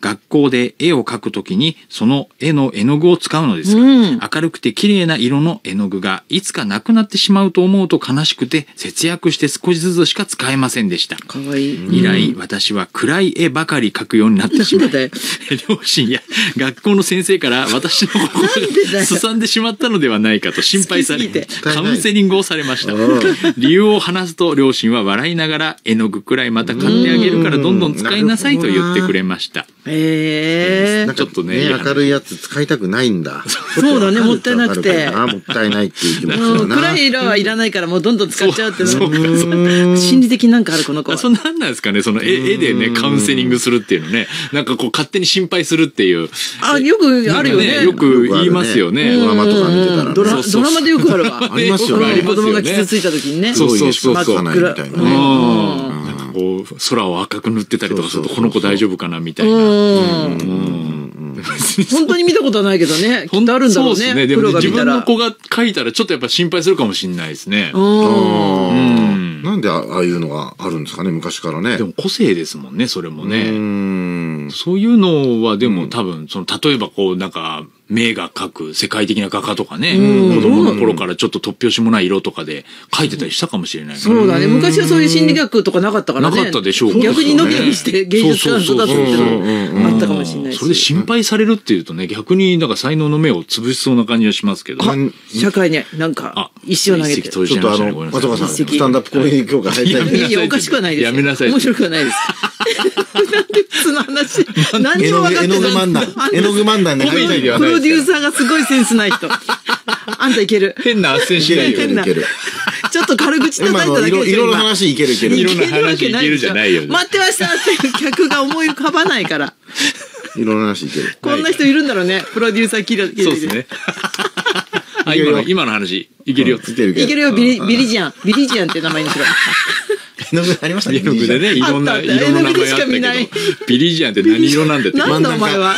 S2: 学校で絵を描くときにその絵の絵の具を使うのですが、明るくて綺麗な色の絵の具がいつかなくなってしまうと思うと悲しくて、節約して少しずつしか使えませんでした。
S1: かわいい。
S2: 以来、私は暗い絵ばかり描くようになってしまい、両親や学校の先生から私の心がすさんでしまったのではないかと心配され、カウンセリングをされました。理由を話すと両親は笑いながら、絵の具くらいまた買ってあげるからどんどん使いなさいと言ってくれました。
S3: ちょっとね、明るいやつ使いたくないんだ。
S1: そうだね、もったいなくて。
S3: もったいないっていう気持ちだな。
S1: 暗い色はいらないからもうどんどん使っちゃうって心理的になんかあるこの子は。
S2: そんなんなんですかね、その絵でね、カウンセリングするっていうのね。なんかこう勝手に心配するっていう。
S1: あ、よくあるよね。
S2: よく言いますよね。
S3: ドラマとか見てたら。
S1: ドラマでよくあるわ。
S3: ありますよね。
S1: 子供が傷ついた時にね。
S2: そうそうそう。
S3: 真っ暗みたいな。
S2: こう空を赤く塗ってたりとかするとこの子大丈夫かなみたいな。
S1: 本当に見たことはないけどね。きっとあるんだろうね。
S2: そうですね。でも自分の子が描いたらちょっとやっぱ心配するかもしれないですね。
S3: なんでああいうのがあるんですかね、昔からね。
S2: でも個性ですもんね、それもね。そういうのはでも多分例えばこうなんか名画描く世界的な画家とかね、子供の頃からちょっと突拍子もない色とかで描いてたりしたかもしれない。
S1: そうだね。昔はそういう心理学とかなかったからね。
S2: なかったでしょう。
S1: 逆に伸び伸びして芸術家の育つっていうのあったかもしれないし。
S2: それで心配されるっていうとね、逆になんか才能の目を潰しそうな感じがしますけど。
S1: 社会になんか石を投げて。
S3: ちょっと松岡さん、スタンダップコメディ協会入ったり。
S1: いや、おかしくはないです。
S2: やめなさい。
S1: 面白くはないです。なんで普通の話。何にも分かってない。
S3: 絵の具漫談に入ったりではない。
S1: プロデューサーがすごいセンスない人。あんたいける。
S2: 変な斡旋しないよ。
S3: いける。
S1: ちょっと軽口叩いただけで。
S3: 色の話いけるいける。
S2: 色の話いけるじゃないよ。
S1: 待ってましたって客が思い浮かばないから。
S3: 色の話いける。
S1: こんな人いるんだろうね。プロデューサーキラキラ。
S2: そうですね。今の話いけるよ。い
S1: けるよ、ビリジアン。ビリジアンって名前にしろ。
S3: 絵の具ありましたね。
S2: 絵の具でね、いろんな色の名前あったけど。ビリジアンって何色なんだって。
S1: なんだお前は。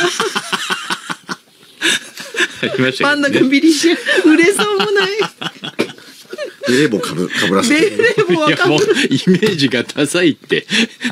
S1: 真ん中ビリジアン。売れそうもない。
S3: ベレー帽かぶらせて。
S1: ベレー帽はかぶらせて。
S2: イメージがダサいって。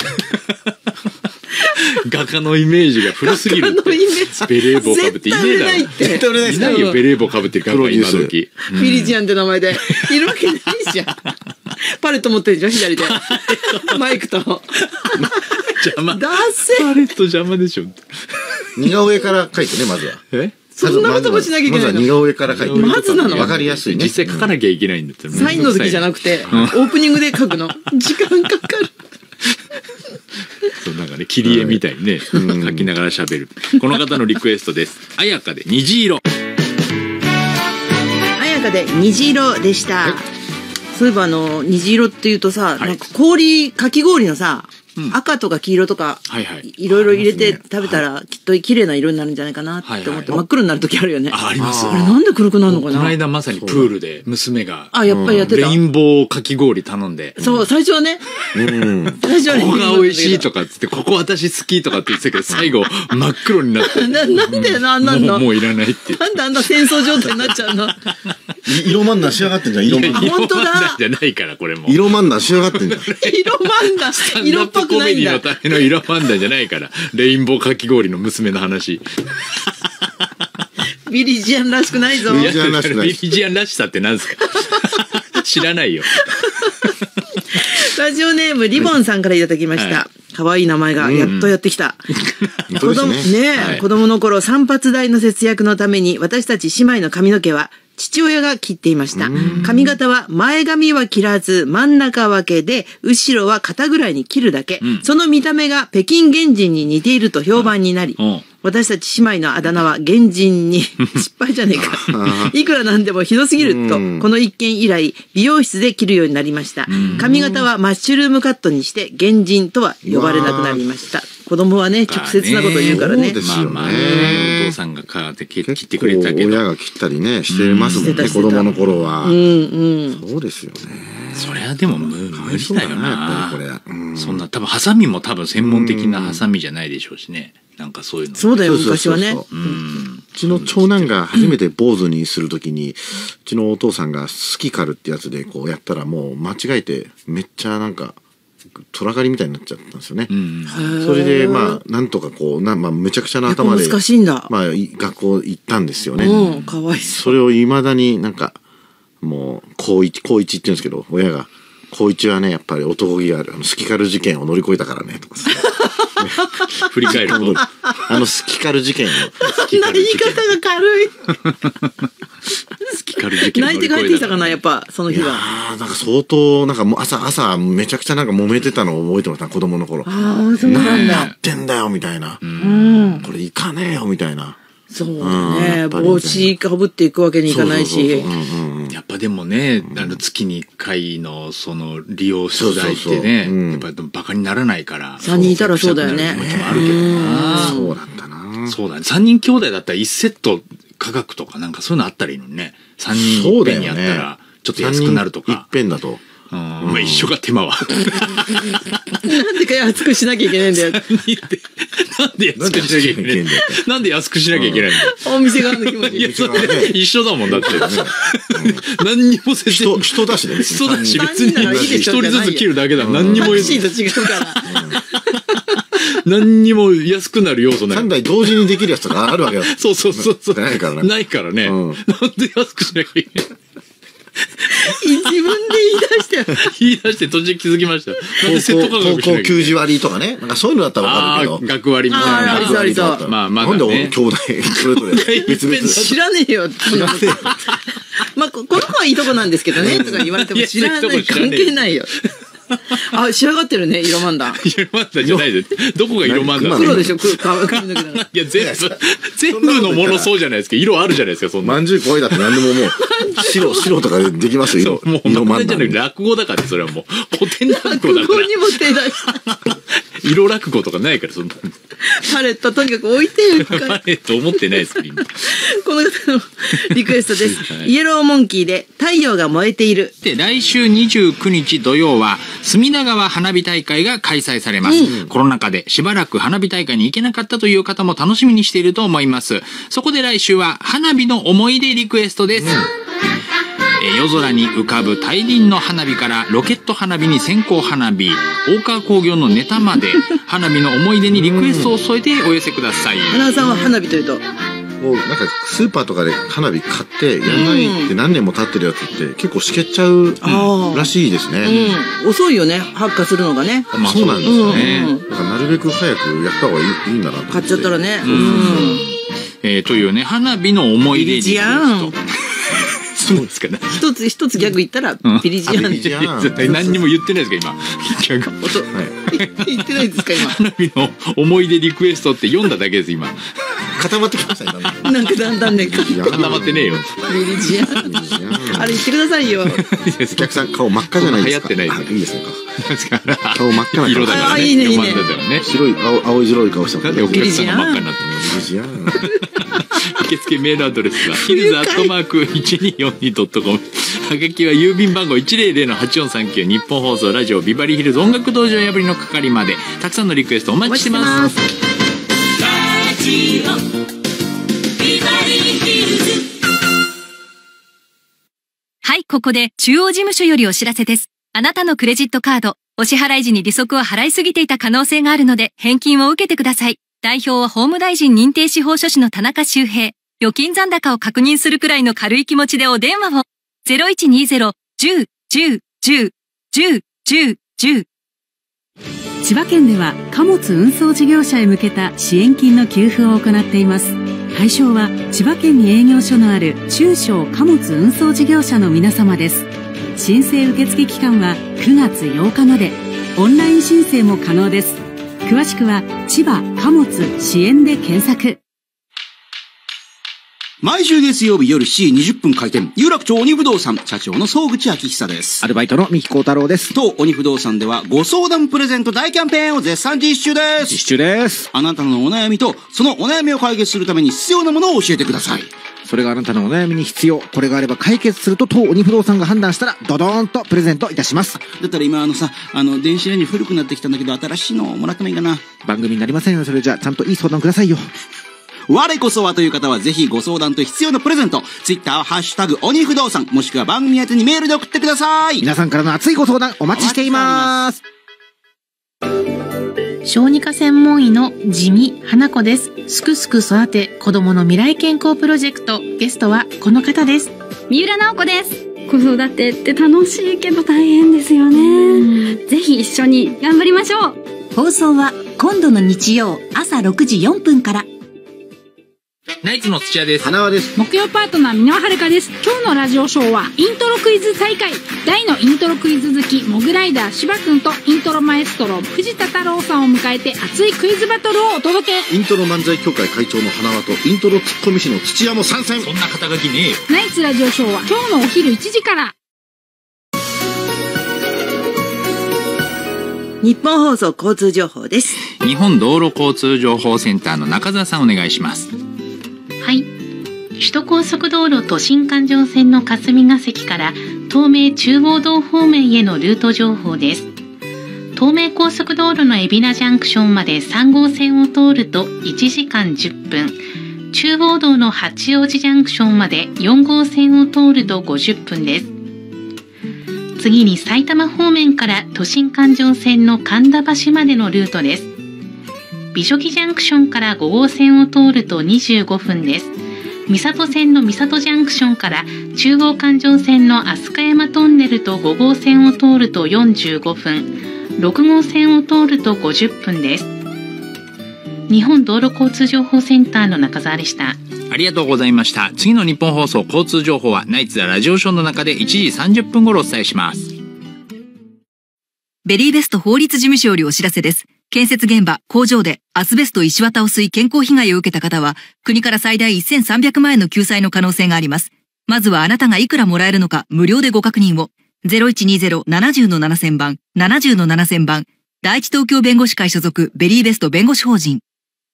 S2: 画家のイメージが古すぎるって。ベレー帽かぶっていねえだろ。
S1: 絶対売れないって。
S2: いないよ、ベレー帽かぶってる画家今時。
S1: ビリジアンって名前で。いるわけないじゃん。パレット持ってるじゃん、左で。マイクと。
S2: 邪魔。
S1: ダッセ
S2: パレット邪魔でしょ。
S3: 似顔絵から描いてね、まずは。
S1: そんなこともしなきゃいけないの。
S3: まずは似顔絵から描いて。
S1: まずなの。
S3: わかりやすいね。
S2: 実際描かなきゃいけないんだったら。
S1: サインの時じゃなくて、オープニングで描くの。時間かかる。
S2: そうなんかね、切り絵みたいにね、描きながら喋る。この方のリクエストです。彩香で虹色。
S1: 彩香で虹色でした。そういえば虹色っていうとさ、なんかかき氷のさ、赤とか黄色とかいろいろ入れて食べたらきっと綺麗な色になるんじゃないかなって思って真っ黒になる時あるよね。
S2: あります。
S1: あれなんで黒くなるのかな。
S2: この間まさにプールで娘が
S1: やっぱりやってた。
S2: レインボーかき氷頼んで。
S1: そう最初はね。最初はね。
S2: ここが美味しいとかっつってここ私好きとかって言ってたけど最後真っ黒になって。
S1: なんでなんの。
S2: もういらないって。
S1: なんであんな戦争状態になっちゃうの。
S3: 色漫談仕上がってんじゃん。色漫談。
S1: 本当だ。
S2: じゃないからこれも。
S3: 色漫談仕上がってんじゃん。
S1: 色漫談。色っぽくないんだ。
S2: の色漫談じゃないからレインボーかき氷の娘の話。
S1: ビリジアンらしくないぞ。
S2: ビリジアンらしくない。ビリジアンらしさって何ですか。知らないよ。
S1: ラジオネームリボンさんからいただきました。可愛い名前がやっとやってきた。子供の頃散髪代の節約のために私たち姉妹の髪の毛は父親が切っていました。髪型は前髪は切らず真ん中分けで後ろは肩ぐらいに切るだけ。その見た目が北京原人に似ていると評判になり、私たち姉妹のあだ名は原人に失敗じゃねえか。いくらなんでもひどすぎると、この一件以来美容室で切るようになりました。髪型はマッシュルームカットにして原人とは呼ばれなくなりました。子供はね直接なこと言うからね。
S2: まあお父さんが切ってくれたけど
S3: 親が切ったりねしてますもんね、子供の頃は。そうですよね。
S2: そりゃでも無理だよな。そんな多分ハサミも多分専門的なハサミじゃないでしょうしね。なんかそういうの。
S1: そうだよ昔はね。
S3: うちの長男が初めて坊主にするときに、うちのお父さんがスキカルってやつでこうやったらもう間違えてめっちゃなんか虎狩りみたいになっちゃったんですよね。それでまあなんとかこうめちゃくちゃな頭で
S1: 難しいんだ。
S3: まあ学校行ったんですよね。
S1: かわいそう。
S3: それをいまだになんかもう高一って言うんですけど、親が高一はねやっぱり男気がある、スキカル事件を乗り越えたからねとかさ
S2: 振り返ると
S3: スキカル事件を
S1: そんな言い方が軽い
S2: スキカル事件
S1: 泣いて帰ってきたかな、やっぱその日は。
S3: なんか相当なんかもう朝めちゃくちゃなんか揉めてたのを覚えてました、子供の頃。
S1: そうなんだ。
S3: 何やってんだよみたいな、これいかねえよみたいな。
S1: そうね、帽子かぶっていくわけにいかないし。
S2: やっぱでもね、月に1回のその利用取材ってね、やっぱりバカにならないから。
S1: 3人いたらそうだよね。
S3: そうなんだな。
S2: そうだね。3人兄弟だったら1セット価格とかなんかそういうのあったらいいのにね。3人いっぺんにやったらちょっと安くなるとか。
S3: いっぺんだと。
S2: まあ一緒か手間は。
S1: なんでか安くしなきゃいけないんだよ。
S2: なんで安くしなきゃいけないんだよ。なんで安くしなきゃいけないんだよ。
S1: お店側の気持ち。
S2: いや、それ一緒だもんだって。何にも
S3: 人だしね。
S2: 人だし別に一人ずつ切るだけだ。何にも。
S1: タクシーと違うから。
S2: 何にも安くなる要素ない。
S3: 3台同時にできるやつとかあるわけだ。
S2: そうそうそう。
S3: ないからね。
S2: ないからね。なんで安くしなきゃいけない。
S1: 自分で
S2: 言い出して途中気づきました。なんでセット価格しなきゃいけない。
S3: 高校給仕割とかね。なんかそういうのだったらわかるけど。
S2: 学割みたいな。
S1: ありそう。
S2: まあまあ。
S3: なんで兄弟それぞれ別々。
S1: 知らねえよ。まあこの子はいいとこなんですけどねとか言われても知らない、関係ないよ。あ、仕上がってるね、色漫談。
S2: 色漫談じゃないで。どこが色漫談？
S1: 黒でしょ、髪の毛だから。
S2: いや、全部のものそうじゃないですか。色あるじゃないですか、そんな。
S3: まんじゅう怖いだって何でももう、白とかでできますよ、
S2: 色漫談。落語だからね、それはもう。古典落語だから。
S1: 落語にも手出した。
S2: 色落語とかないから、そんな。
S1: パレットとにかく置いてよ、
S2: パレット思ってないです、今。
S1: この方のリクエストです。イエローモンキーで太陽が燃えている。
S4: で、来週29日土曜は、隅田川花火大会が開催されます。コロナ禍でしばらく花火大会に行けなかったという方も楽しみにしていると思います。そこで来週は花火の思い出リクエストです。夜空に浮かぶ大輪の花火からロケット花火に線香花火、大川工業のネタまで花火の思い出にリクエストを添えてお寄せください。
S1: 花さんは花火というと
S3: もうなんかスーパーとかで花火買ってやんないって何年も経ってるやつって結構しけっちゃうらしいですね。
S1: 遅いよね、発火するのがね。
S3: まあそうなんですよね。だからなるべく早くやった方がいいんだなと。
S1: 買っちゃったらね。
S4: というね、花火の思い出リクエスト。
S2: そうですかね。
S1: 一つギャグ言ったらビリジアン。
S2: 何にも言ってないですか今。ギャグ。
S1: 言ってないですか今。
S2: 花火の思い出リクエストって読んだだけです今。
S3: 固まってきましたね。
S1: なんかだんだんね。
S2: 固まってねえよ。
S1: ビリジアン。あれ言ってくださいよ。
S3: お客さん顔真っ赤じゃないですか。
S2: 流行ってない。
S3: いいですね。顔真っ赤な
S2: 色だからね。
S1: いいねいいね。
S3: 白い青白い顔した。
S2: なんでお客さんが真っ赤になってるの？
S3: ビリジアン。
S2: 受付メールアドレスはヒルズ@1242.com。はがきは郵便番号 100-8439 日本放送ラジオビバリーヒルズ音楽道場破りの係までたくさんのリクエストお待ちしてます。
S7: ラジオビバリーヒルズ。
S11: はい、ここで中央事務所よりお知らせです。あなたのクレジットカード、お支払い時に利息を払いすぎていた可能性があるので返金を受けてください。代表は法務大臣認定司法書士の田中修平。預金残高を確認するくらいの軽い気持ちでお電話を。0120-10-10-10-10-10。
S8: 千葉県では貨物運送事業者へ向けた支援金の給付を行っています。対象は千葉県に営業所のある中小貨物運送事業者の皆様です。申請受付期間は9月8日まで。オンライン申請も可能です。詳しくは千葉貨物支援で検索。
S22: 毎週月曜日夜7時20分開店、有楽町鬼不動産社長の総口昭久です。
S23: アルバイトの三木幸太郎です。
S22: 当鬼不動産ではご相談プレゼント大キャンペーンを絶賛実施中です。
S23: 実施中です。
S22: あなたのお悩みとそのお悩みを解決するために必要なものを教えてください。
S23: それがあなたのお悩みに必要。これがあれば解決すると当鬼不動産が判断したらドドーンとプレゼントいたします。
S22: だったら今電子レンジ古くなってきたんだけど新しいのをもらってもいいかな。
S23: 番組になりませんよ。それじゃあちゃんといい相談くださいよ。
S22: 我こそはという方はぜひご相談と必要なプレゼント、ツイッターハッシュタグ鬼不動産、もしくは番組宛てにメールで送ってください。
S23: 皆さんからの熱いご相談お待ちしています。
S8: 小児科専門医の地味花子です。すくすく育て子どもの未来健康プロジェクト、ゲストはこの方です。
S5: 三浦直子です。子育てって楽しいけど大変ですよね。ぜひ一緒に頑張りましょう。
S9: 放送は今度の日曜朝6時4分から。
S4: ナイツの土屋です。
S3: 花輪です。
S12: 木曜パートナー箕輪遥です。今日のラジオショーはイントロクイズ大会。大のイントロクイズ好きモグライダー芝くんとイントロマエストロ藤田太郎さんを迎えて熱いクイズバトルをお届け。
S3: イントロ漫才協会会長の花輪とイントロツッコミ師の土屋も参戦。
S4: そんな肩書きねえよ。
S12: ナイツラジオショーは今日のお昼1時から。
S1: 日本放送交通情報です。
S4: 日本道路交通情報センターの中澤さんお願いします。
S8: はい。首都高速道路都心環状線の霞ヶ関から東名中央道方面へのルート情報です。東名高速道路の海老名ジャンクションまで3号線を通ると1時間10分、中央道の八王子ジャンクションまで4号線を通ると50分です。次に埼玉方面から都心環状線の神田橋までのルートです。美女木ジャンクションから5号線を通ると25分です。三郷線の三郷ジャンクションから中央環状線の飛鳥山トンネルと5号線を通ると45分、6号線を通ると50分です。日本道路交通情報センターの中澤でした。
S4: ありがとうございました。次の日本放送交通情報はナイツラジオショーの中で1時30分頃お伝えします。
S10: ベリーベスト法律事務所よりお知らせです。建設現場、工場でアスベスト石綿を吸い健康被害を受けた方は、国から最大1300万円の救済の可能性があります。まずはあなたがいくらもらえるのか無料でご確認を。0120-70-7000番、70-7000番、第一東京弁護士会所属ベリーベスト弁護士法人。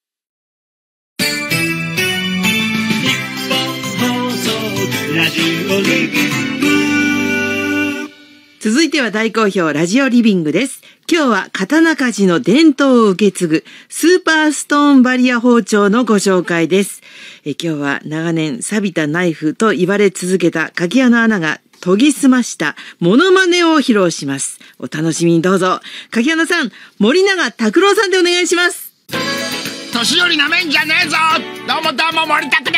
S1: 続いては大好評ラジオリビングです。今日は刀鍛冶の伝統を受け継ぐスーパーストーンバリア包丁のご紹介です。今日は長年錆びたナイフと言われ続けた鍵穴アナが研ぎ澄ましたモノマネを披露します。お楽しみにどうぞ。鍵穴さん、森永拓郎さんでお願いします。
S24: 年寄りなめんじゃねえぞ。どうも森拓です。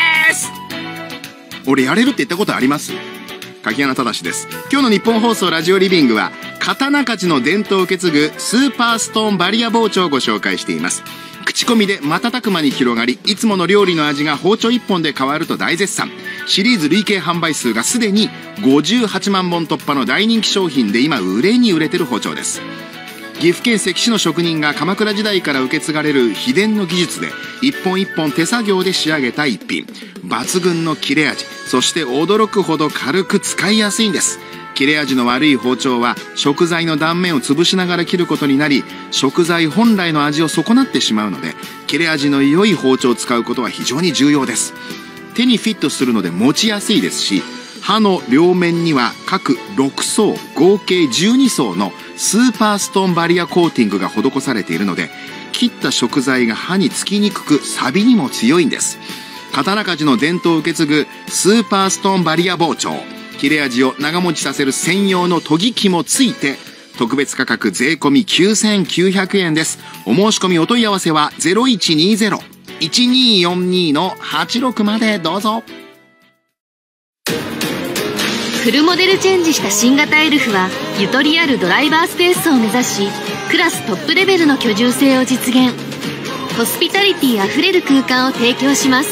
S24: 俺やれるって言ったことあります？柿穴忠です。今日の日本放送ラジオリビングは刀鍛冶の伝統を受け継ぐスーパーストーンバリア包丁をご紹介しています。口コミで瞬く間に広がり、いつもの料理の味が包丁1本で変わると大絶賛。シリーズ累計販売数がすでに58万本突破の大人気商品で、今売れに売れてる包丁です。岐阜県関市の職人が鎌倉時代から受け継がれる秘伝の技術で一本一本手作業で仕上げた一品。抜群の切れ味、そして驚くほど軽く使いやすいんです。切れ味の悪い包丁は食材の断面を潰しながら切ることになり、食材本来の味を損なってしまうので、切れ味の良い包丁を使うことは非常に重要です。手にフィットするので持ちやすいですし、刃の両面には各6層合計12層のスーパーストーンバリアコーティングが施されているので、切った食材が刃につきにくく錆にも強いんです。刀鍛冶の伝統を受け継ぐスーパーストーンバリア包丁、切れ味を長持ちさせる専用の研ぎ器もついて特別価格税込み9900円です。お申し込みお問い合わせは 0120-1242-86 までどうぞ。
S11: フルモデルチェンジした新型エルフはゆとりあるドライバースペースを目指し、クラストップレベルの居住性を実現。ホスピタリティあふれる空間を提供します。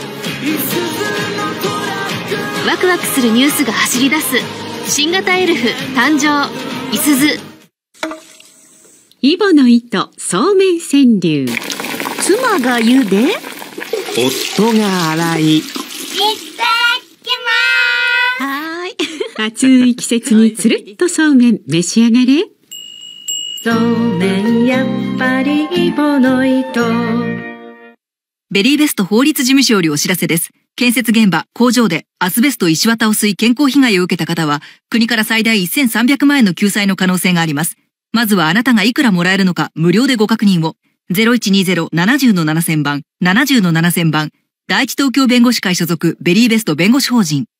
S11: ワクワクするニュースが走り出す新型エルフ誕生。いすゞ
S8: イボの糸そうめん川柳。
S21: 妻が茹で、夫が洗い。
S8: 暑い季節につるっとそうめん召し上がれ。
S21: そうめんやっぱりイボの糸。
S10: ベリーベスト法律事務所よりお知らせです。建設現場、工場でアスベスト石綿を吸い健康被害を受けた方は、国から最大1300万円の救済の可能性があります。まずはあなたがいくらもらえるのか無料でご確認を。0120-70-7000番、70-7000番、第一東京弁護士会所属ベリーベスト弁護士法人。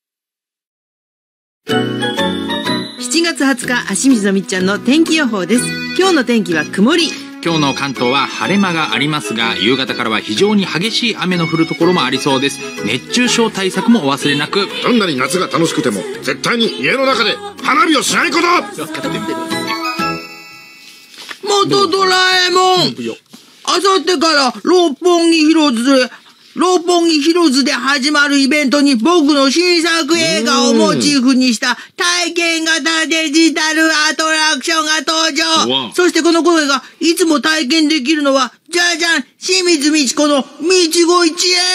S1: 7月20日、足水のみっちゃんの天気予報です。今日の天気は曇り。
S4: 今日の関東は晴れ間がありますが、夕方からは非常に激しい雨の降るところもありそうです。熱中症対策もお忘れなく。
S3: どんなに夏が楽しくても絶対に家の中で花火をしないこと。
S1: 元ドラえもん、あさってから六本木ヒルズで始まるイベントに僕の新作映画をモチーフにした体験型デジタルアトラクションが登場。そしてこの声がいつも体験できるのは、じゃじゃん、清水美智子の道子一会。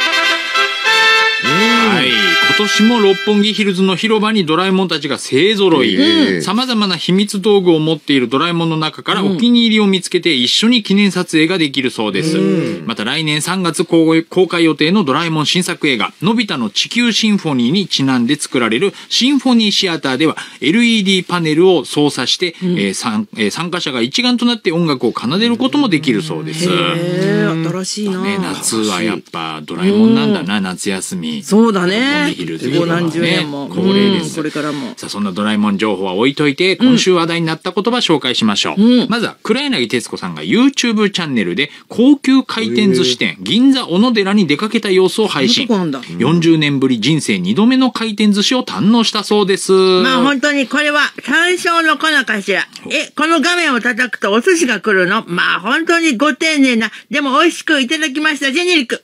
S4: はい、今年も六本木ヒルズの広場にドラえもんたちが勢ぞろい。様々な秘密道具を持っているドラえもんの中からお気に入りを見つけて一緒に記念撮影ができるそうです。また来年3月公開予定のドラえもん新作映画、のび太の地球シンフォニーにちなんで作られるシンフォニーシアターでは LED パネルを操作して、参加者が一丸となって音楽を奏でることもできるそうです。
S1: 新しいな、
S4: 夏はやっぱドラえもんなんだな、夏休み。
S1: そうだね。
S4: 何十年も恒例です。
S1: これからも。
S4: さあ、そんなドラえもん情報は置いといて、今週話題になった言葉紹介しましょう。まずは黒柳徹子さんが YouTube チャンネルで高級回転寿司店銀座小野寺に出かけた様子を配信。40年ぶり人生2度目の回転寿司を堪能したそうです。
S1: まあ本当にこれは山椒の粉かしら。この画面を叩くとお寿司が来るの。まあ本当にご丁寧な、でも美味しくいただきましたジェネリック。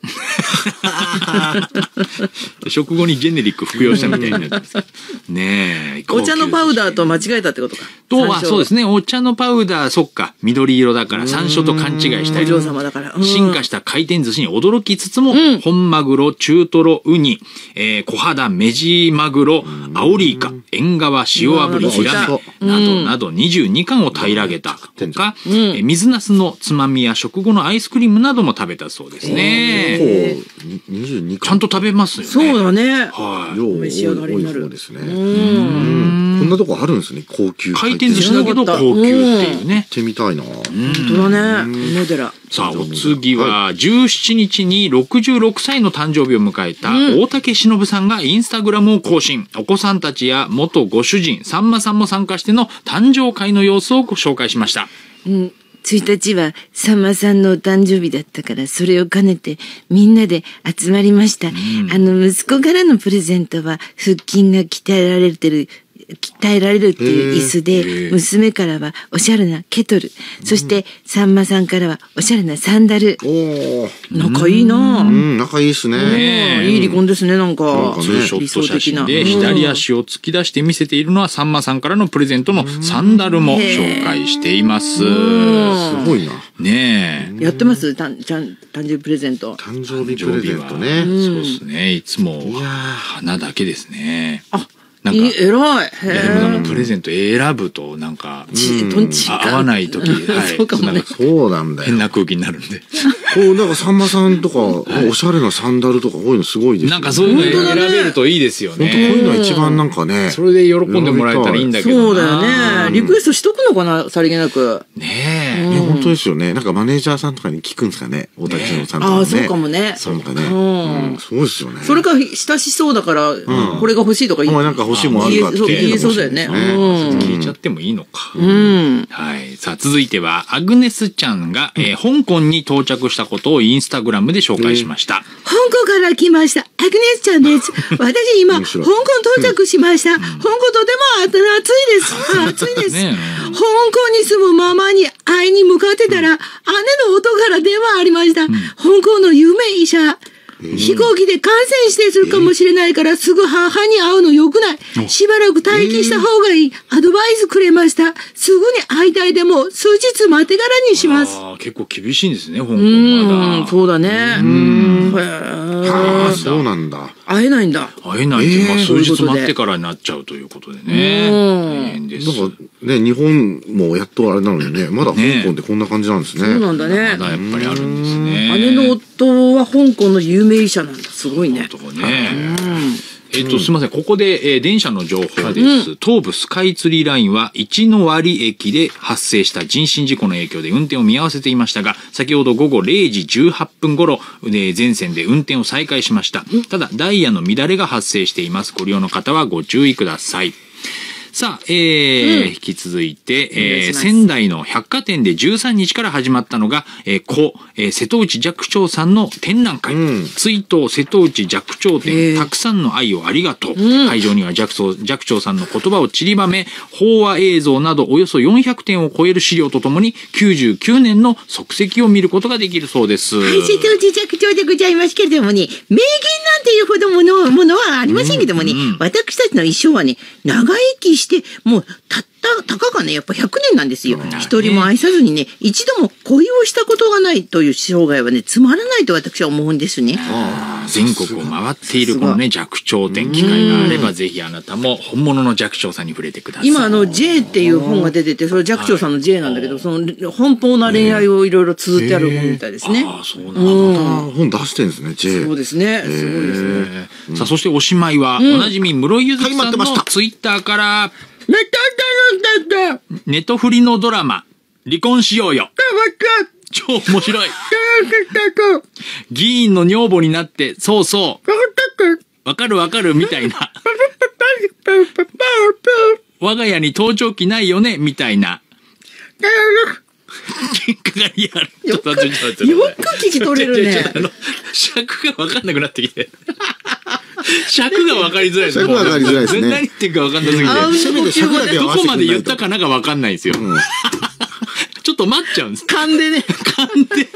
S4: 食後にジェネリック服用したみたいになってます。ねえ。
S1: お茶のパウダーと間違えたってことか。
S4: そうですね。お茶のパウダー、そっか。緑色だから山椒と勘違いしたり。
S1: お嬢様だから。
S4: 進化した回転寿司に驚きつつも、本マグロ、中トロ、ウニ、小肌、メジマグロ、アオリイカ、縁側、塩炙り、ヒラメ、などなど22貫を平らげたほか、水ナスのつまみや食後のアイスクリームなども食べたそうですね。ちゃんと食べますよね。
S1: そうだね。
S3: はい。
S1: お召し上がりになる。
S3: ですね。こんなとこあるんですね。高級
S4: 回転寿司だけど高級っていうね。
S3: 行ってみたいな。
S1: 本当だね。小野寺。
S4: さあ、お次は17日に66歳の誕生日を迎えた大竹しのぶさんがインスタグラムを更新。お子さんたちや元ご主人さんまさんも参加しての誕生会の様子をご紹介しました。
S6: 1日はさんまさんのお誕生日だったから、それを兼ねてみんなで集まりました。息子からのプレゼントは腹筋が鍛えられるっていう椅子で、娘からはおしゃれなケトル、そしてさんまさんからはおしゃれなサンダル。
S1: 仲いいな。
S3: 仲いいですね。
S1: いい離婚ですね、なんか。
S4: ツーショット写真で左足を突き出して見せているのはさんまさんからのプレゼントのサンダルも紹介しています。す
S3: ごいな。
S4: ね
S1: え。やってます誕生日プレゼント。
S3: 誕生日プレゼントね。
S4: そうですね。いつも花だけですね。
S1: なんか偉い。
S4: でもプレゼント選ぶとなんか合わない時、
S3: そうなんだよ。
S4: 変な空気になるんで。
S3: こうなんかさんまさんとかおしゃれなサンダルとかこういうのすごいです。
S4: なんかそういうの選べるといいですよね。
S3: 本当こういうのは一番なんかね。
S4: それで喜んでもらえたらいいんだけど。
S1: そうだよね。リクエストしとくのかな、さりげなく。
S4: ね
S3: え。本当ですよね。なんかマネージャーさんとかに聞くんですかね。大竹さんとかね。
S1: ああ、そうかもね。
S3: そうかね。すごいですよね。
S1: それか親しそうだからこれが欲しいとか言
S3: なんか欲しいもんあるかって
S1: 言えそうだよね。
S4: 聞いちゃってもいいのか。はい。さあ続いてはアグネスちゃんが香港に到着したことをインスタグラムで紹介しました。
S20: 香港から来ましたアグネスちゃんです。私今香港到着しました。香港とても暑いです。暑いです。香港に住むママに会いに向かってたら姉の夫から電話ありました。香港の有名医者。飛行機で感染してするかもしれないからすぐ母に会うの良くない。しばらく待機した方がいい。アドバイスくれました。すぐに会いたいでも数日待ってからにします。
S4: 結構厳しいんですね、香港まだ。
S1: そうだね。
S3: そうなんだ。
S1: 会えないんだ。
S4: 会えないって、数日待ってからになっちゃうということでね。大変です。
S3: なんかね、日本もやっとあれなのにね、まだ香港ってこんな感じなんですね。
S1: そうなんだね。
S4: まだやっぱりあるんですね。
S1: 姉の夫は香港の有名医者なんだ。すごいね。
S4: すみません。ここで、電車の情報です。東武スカイツリーラインは一ノ割駅で発生した人身事故の影響で運転を見合わせていましたが、先ほど午後0時18分頃、全線で運転を再開しました。ただ、ダイヤの乱れが発生しています。ご利用の方はご注意ください。 さあ、引き続いて、仙台の百貨店で13日から始まったのが、瀬戸内寂聴さんの展覧会、追悼瀬戸内寂聴展、たくさんの愛をありがとう。会場には寂聴さんの言葉を散りばめ、法話映像などおよそ400点を超える資料とともに99年の足跡を見ることができるそうです。
S21: はい、瀬戸内寂聴でございますけれどもね、名言なんていうほどものはありませんけどもね、私たちの一生はね、長生きして、もうたかがね、やっぱ100年なんですよ。一人も愛さずにね、一度も恋をしたことがないという生涯はね、つまらないと私は思うんですね。
S4: 全国を回っているこのね、寂聴展、機会があればぜひあなたも本物の寂聴さんに触れてください。
S1: 今J っていう本が出てて、それ寂聴さんの J なんだけど、その奔放な恋愛をいろいろ綴ってある本みたいですね。
S3: そうなんだ。また本出してるんですね、J。
S1: そうですね。すごいですね。
S4: さあ、そしておしまいは、おなじみ室井ゆずきさんのツイッターから、ネトフリのドラマ、離婚しようよ。超面白い。議員の女房になって、そうそう。わかるわかるみたいな。我が家に盗聴器ないよねみたいな。喧嘩がリアル。ちょっと待って。
S1: よく聞き取れるね。
S4: 尺がわかんなくなってきて。尺がわかりづらいです。
S3: 尺がわかりづらいですね。
S4: 何言ってるかわかんなすぎて。どこまで言ったかながわかんないんですよ。ちょっと待っちゃうんです。
S1: 勘でね。
S4: 勘で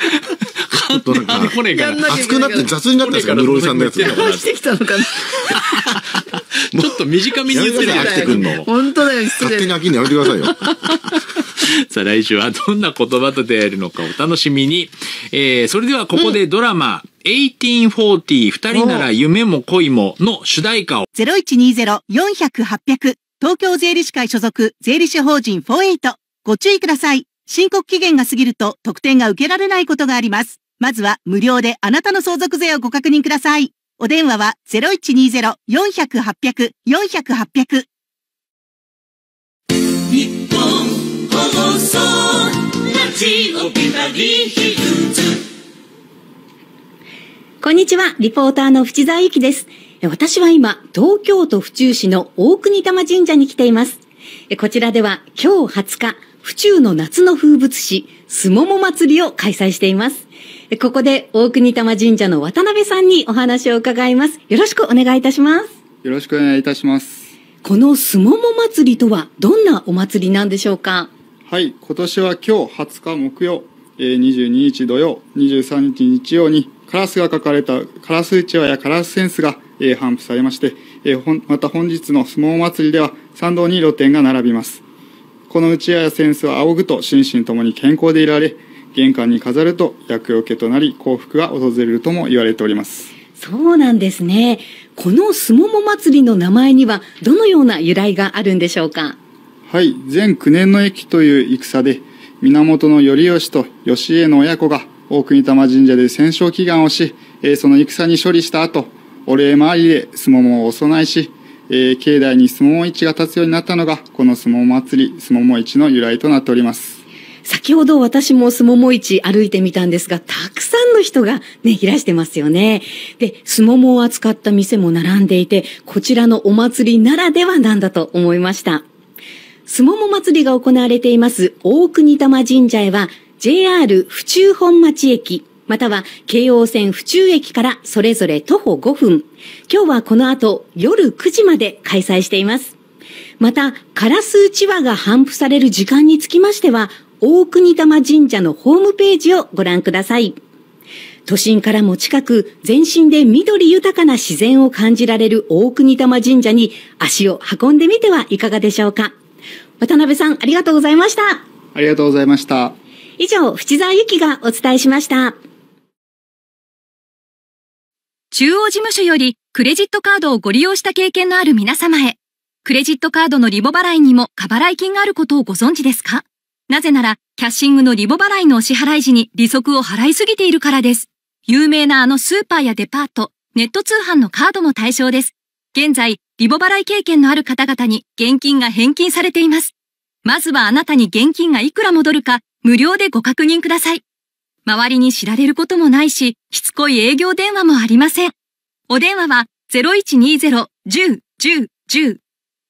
S4: 来ねえから。
S3: 熱くなって雑になったんですか、室井さんのやつ。
S1: してきたのかな。
S4: ちょっと短めに言ってるやつ。
S1: 本当だよ、
S3: 勝手に飽きんのやめてくださいよ。
S4: さあ、来週はどんな言葉と出会えるのかお楽しみに。それではここでドラマ、1840二人なら夢も恋もの主題歌を。
S9: 0120-400-800東京税理士会所属税理士法人48。ご注意ください。申告期限が過ぎると特典が受けられないことがあります。まずは無料であなたの相続税をご確認ください。お電話は 0120-400-800-400-800。
S7: 日本放送ラジオビバリーヒルズ。
S11: こんにちは、リポーターの淵沢由紀です。私は今、東京都府中市の大国玉神社に来ています。こちらでは今日20日、府中の夏の風物詩、すもも祭りを開催しています。ここで大国玉神社の渡辺さんにお話を伺います。よろしくお願いいたします。
S13: よろしくお願いいたします。
S11: このすもも祭りとはどんなお祭りなんでしょうか？
S13: はい、今年は今日20日木曜、22日土曜、23日日曜にカラスが書かれたカラスうちわやカラスセンスが頒布されまして、また本日の相撲祭りでは参道に露店が並びます。このうちわやセンスは仰ぐと心身ともに健康でいられ、玄関に飾ると厄除けとなり幸福が訪れるとも言われております。
S11: そうなんですね。このすもも祭りの名前にはどのような由来があるんでしょうか？
S13: はい、前9年の駅という戦で源頼義と義家の親子が大国玉神社で戦勝祈願をし、その戦に処理した後、お礼参りですももをお供えし、境内にすもも市が立つようになったのがこのすもも祭り、すもも市の由来となっております。
S11: 先ほど私もすもも市歩いてみたんですが、たくさんの人がね、いらしてますよね。で、すももを扱った店も並んでいて、こちらのお祭りならではなんだと思いました。すもも祭りが行われています大国玉神社へは、JR 府中本町駅、または京王線府中駅からそれぞれ徒歩5分。今日はこの後夜9時まで開催しています。また、カラスうちわが頒布される時間につきましては、大国玉神社のホームページをご覧ください。都心からも近く、全身で緑豊かな自然を感じられる大国玉神社に足を運んでみてはいかがでしょうか。渡辺さん、ありがとうございました。
S13: ありがとうございました。
S11: 以上、淵沢由紀がお伝えしました。
S10: 中央事務所よりクレジットカードをご利用した経験のある皆様へ。クレジットカードのリボ払いにも過払い金があることをご存知ですか？なぜなら、キャッシングのリボ払いのお支払い時に利息を払いすぎているからです。有名なあのスーパーやデパート、ネット通販のカードも対象です。現在、リボ払い経験のある方々に現金が返金されています。まずはあなたに現金がいくら戻るか、無料でご確認ください。周りに知られることもないし、しつこい営業電話もありません。お電話は 0120-10-10-10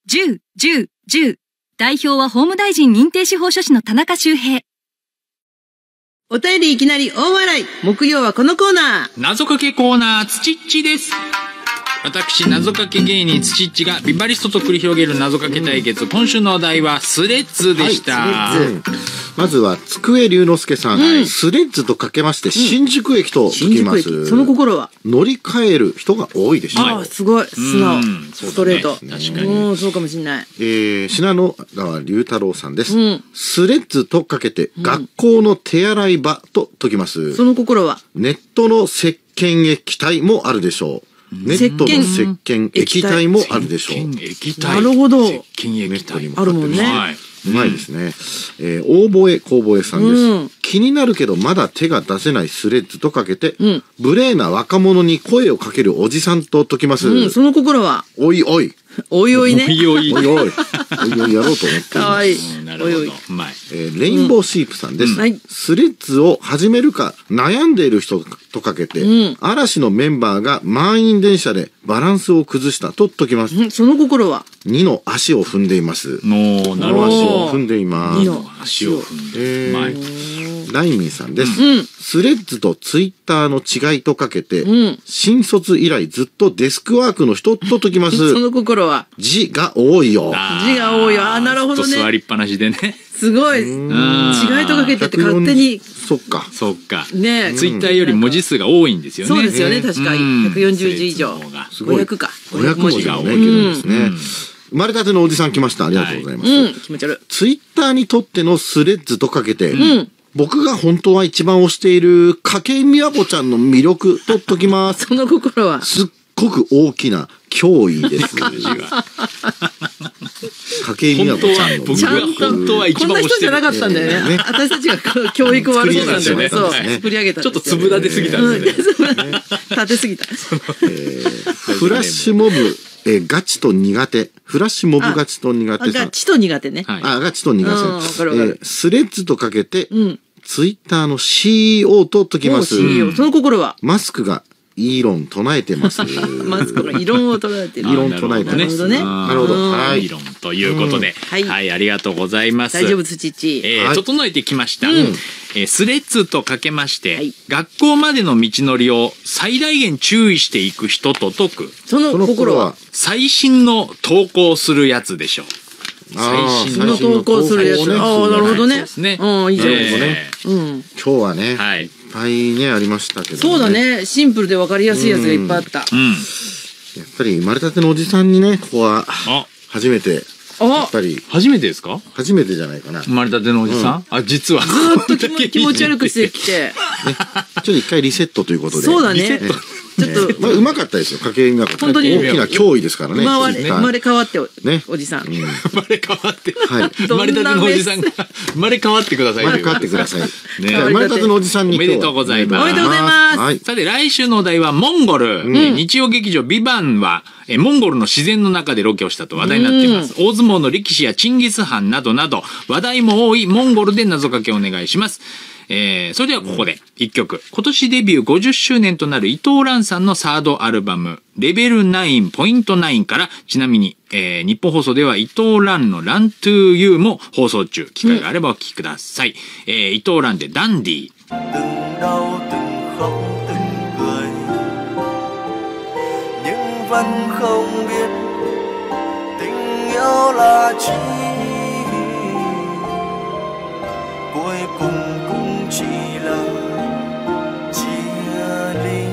S10: 10。代表は法務大臣認定司法書士の田中修平。
S1: お便りいきなり大笑い。木曜はこのコーナー。
S4: 謎かけコーナー、つちっちです。私、謎かけ芸人つちっちがビバリストと繰り広げる謎かけ対決。今週のお題はスレッズでした。
S3: まずは、机龍之介さん。スレッズとかけまして、新宿駅と解きます。
S1: その心は
S3: 乗り換える人が多いでしょう。
S1: ああ、すごい。素直。ストレート。
S3: 確かに。
S1: そうかもしれない。
S3: 信濃川龍太郎さんです。スレッズとかけて、学校の手洗い場と解きます。
S1: その心は
S3: ネットの石鹸液体もあるでしょう。ネットの石鹸液体もあるでしょう。
S1: なるほど。
S4: 石鹸液体
S1: あるもんね。
S3: うまいですね。大吠え小吠えさんです。気になるけどまだ手が出せないスレッズとかけて、無礼な若者に声をかけるおじさんと解きます。
S1: その心は
S3: おいおい。
S1: おいおいね。
S3: おいおい。おいおいやろうと思って。
S1: かわいい。
S4: なるほど。うまい。
S3: レインボーシープさんです。スレッズを始めるか悩んでいる人とかけて、嵐のメンバーが満員電車でバランスを崩したと解きます。
S1: その心は
S3: 2の足を踏んでいます。
S4: なるほど。
S3: 足を踏んでいます。
S4: 2の足を踏んで。うまい。
S3: ライミンさんです。スレッズとツイッターの違いとかけて、新卒以来ずっとデスクワークの人と解きます。
S1: その心は
S3: 字が多いよ。
S1: 字が多いよ。なるほどね。
S4: 座りっぱなしでね。
S1: すごい。違いとかけてって勝手に。
S3: そっか。
S4: そっか。
S1: ね
S4: ツイッターより文字数が多いんですよね。
S1: そうですよね、確かに。140字以上。500か。
S3: 500文字が多いけどですね。生まれたてのおじさん来ました。ありがとうございます。
S1: 気持ち悪い。
S3: ツイッターにとってのスレッズとかけて、僕が本当は一番推している筧美和子ちゃんの魅力と解きます。
S1: その心は
S3: すっごく大きな脅威です。筧美和子ちゃんの
S1: ちゃんと
S4: 本当は一番推してる。こんな人
S1: じゃなかったんだよね。私たちが教育悪そうなんだよね。そう。作り上げた。
S4: ちょっと粒立てすぎたんですね。
S1: 立てすぎた。
S3: フラッシュモブ。ガチと苦手。フラッシュモブガチと苦手さん。
S1: ガチと苦手ね。
S3: ガチと苦手。スレッズとかけて、ツイッターの CEO と解きます。
S1: その心は
S3: マスクがイーロン唱えてます。
S1: マスクが異論を唱えてる。
S3: 異論唱えてます。
S1: なるほどね。
S3: なるほど。
S4: はい。異論ということで。はい、ありがとうございます。
S1: 大丈夫、つちっち。
S4: 整えてきました。スレッズとかけまして、学校までの道のりを最大限注意していく人と解く。
S1: その心は
S4: 最新の投稿するやつでしょう。
S1: 最新の投稿するやつ。ああ、なるほどね。いいじゃないですかね。
S3: 今日はね、いっぱいね、ありましたけど。
S1: そうだね。シンプルで分かりやすいやつがいっぱいあった。やっ
S3: ぱり生まれたてのおじさんにね、ここは初めて。やっぱり
S4: 初めてですか？
S3: 初めてじゃないかな。
S4: 生まれたてのおじさん？あ、実は
S1: ずっと気持ち悪くしてきて。
S3: ちょっと一回リセットということで。
S1: そうだね。ちょっと
S3: うまかったですよ。筧美和子。本当に大きな脅威ですからね。
S1: 生まれ変わっておじさん。
S4: 生まれ変わって。生まれたてのおじさんが生まれ変わってください。
S3: 生まれ変わってください。生まれたてのおじさんに
S4: おめでとうございます。
S1: おめでとうございます。
S4: さて来週のお題はモンゴル。日曜劇場ビバンはモンゴルの自然の中でロケをしたと話題になっています。大相撲の力士やチンギス・ハンなどなど話題も多いモンゴルで謎かけをお願いします。それではここで一曲。今年デビュー50周年となる伊藤蘭さんのサードアルバムレベル9ポイント9から、ちなみに、日本放送では伊藤蘭の Run to You も放送中。機会があればお聴きください。伊藤蘭でダンディ。
S14: vẫn không biết tình yêu là chi, cuối cùng cũng chỉ là chia ly.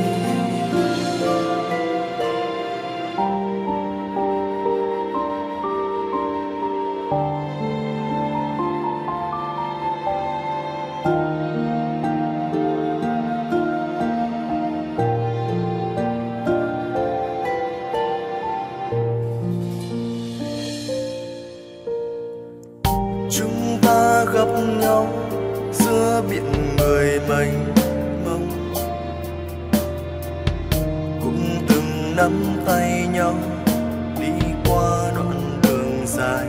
S14: Gặp nhau giữa biển người mênh mông, cũng từng nắm tay nhau đi qua đoạn đường dài.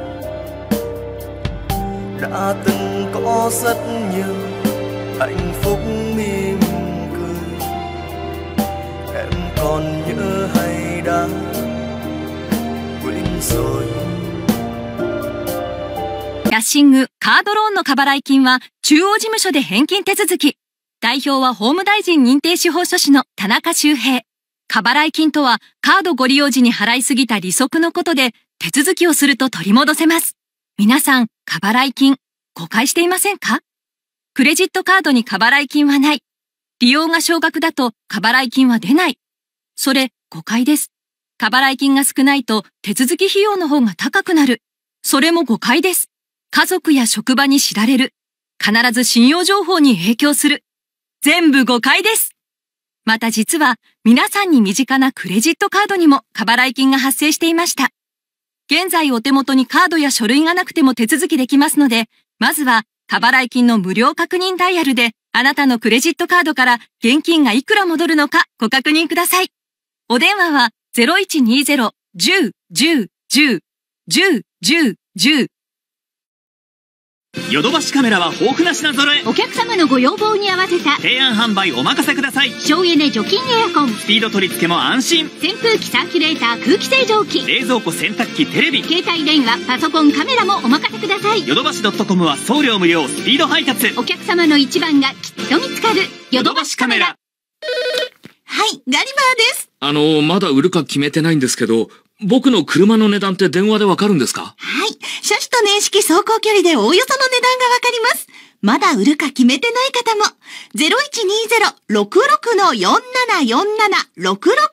S14: Đã từng có rất nhiều hạnh phúc mỉm cười, em còn nhớ hay đã quên
S10: キャッシング、カードローンの過払い金は中央事務所で返金手続き。代表は法務大臣認定司法書士の田中修平。過払い金とはカードご利用時に払いすぎた利息のことで手続きをすると取り戻せます。皆さん、過払い金誤解していませんか？クレジットカードに過払い金はない。利用が少額だと過払い金は出ない。それ誤解です。過払い金が少ないと手続き費用の方が高くなる。それも誤解です。家族や職場に知られる。必ず信用情報に影響する。全部誤解です。また実は皆さんに身近なクレジットカードにも過払い金が発生していました。現在お手元にカードや書類がなくても手続きできますので、まずは過払い金の無料確認ダイヤルであなたのクレジットカードから現金がいくら戻るのかご確認ください。お電話は 0120-10-10-10-10-10
S15: ヨドバシカメラは豊富な品揃え。
S17: お客様のご要望に合わせた
S15: 提案販売お任せください。
S17: 省エネ除菌エアコン、
S15: スピード取り付けも安心。
S17: 扇風機サーキュレーター空気清浄機、
S15: 冷蔵庫洗濯機テレビ、
S17: 携帯電話パソコンカメラもお任せください。
S15: ヨドバシ .com は送料無料スピード配達。
S17: お客様の一番がきっと見つかる。ヨドバシカメラ。
S18: はい、ガリバーです。
S19: まだ売るか決めてないんですけど、僕の車の値段って電話でわかるんですか？
S18: はい。車種と年式走行距離でおおよその値段がわかります。まだ売るか決めてない方も。0120-66-4747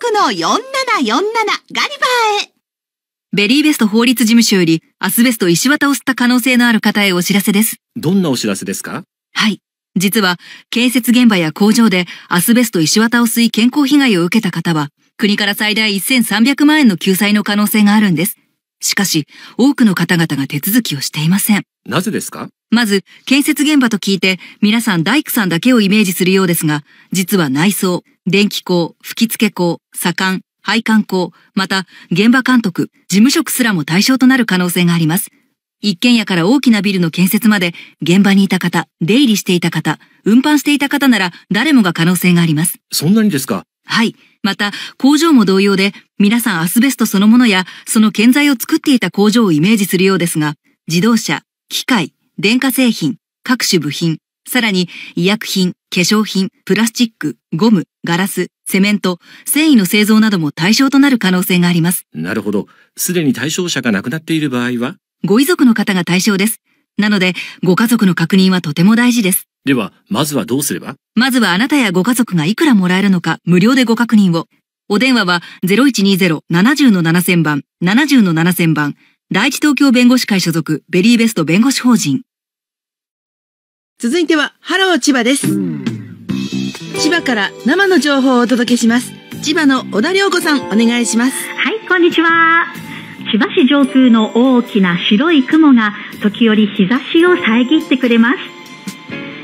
S18: 66-4747 ガリバーへ。
S10: ベリーベスト法律事務所よりアスベスト石綿を吸った可能性のある方へお知らせです。
S25: どんなお知らせですか？
S10: はい。実は、建設現場や工場でアスベスト石綿を吸い健康被害を受けた方は、国から最大1300万円の救済の可能性があるんです。しかし、多くの方々が手続きをしていません。
S25: なぜですか？
S10: まず、建設現場と聞いて、皆さん大工さんだけをイメージするようですが、実は内装、電気工、吹き付け工、左官、配管工、また、現場監督、事務職すらも対象となる可能性があります。一軒家から大きなビルの建設まで、現場にいた方、出入りしていた方、運搬していた方なら、誰もが可能性があります。
S25: そんなにですか？
S10: はい。また、工場も同様で、皆さんアスベストそのものや、その建材を作っていた工場をイメージするようですが、自動車、機械、電化製品、各種部品、さらに医薬品、化粧品、プラスチック、ゴム、ガラス、セメント、繊維の製造なども対象となる可能性があります。
S25: なるほど。すでに対象者が亡くなっている場合は？
S10: ご遺族の方が対象です。なので、ご家族の確認はとても大事です。
S25: では、まずはどうすれば？
S10: まずはあなたやご家族がいくらもらえるのか無料でご確認を。お電話は 0120-70-7000 番、70-7000 番、第一東京弁護士会所属ベリーベスト弁護士法人。
S1: 続いては、ハロー千葉です。千葉から生の情報をお届けします。千葉の小田良子さん、お願いします。
S26: はい、こんにちは。千葉市上空の大きな白い雲が時折日差しを遮ってくれます。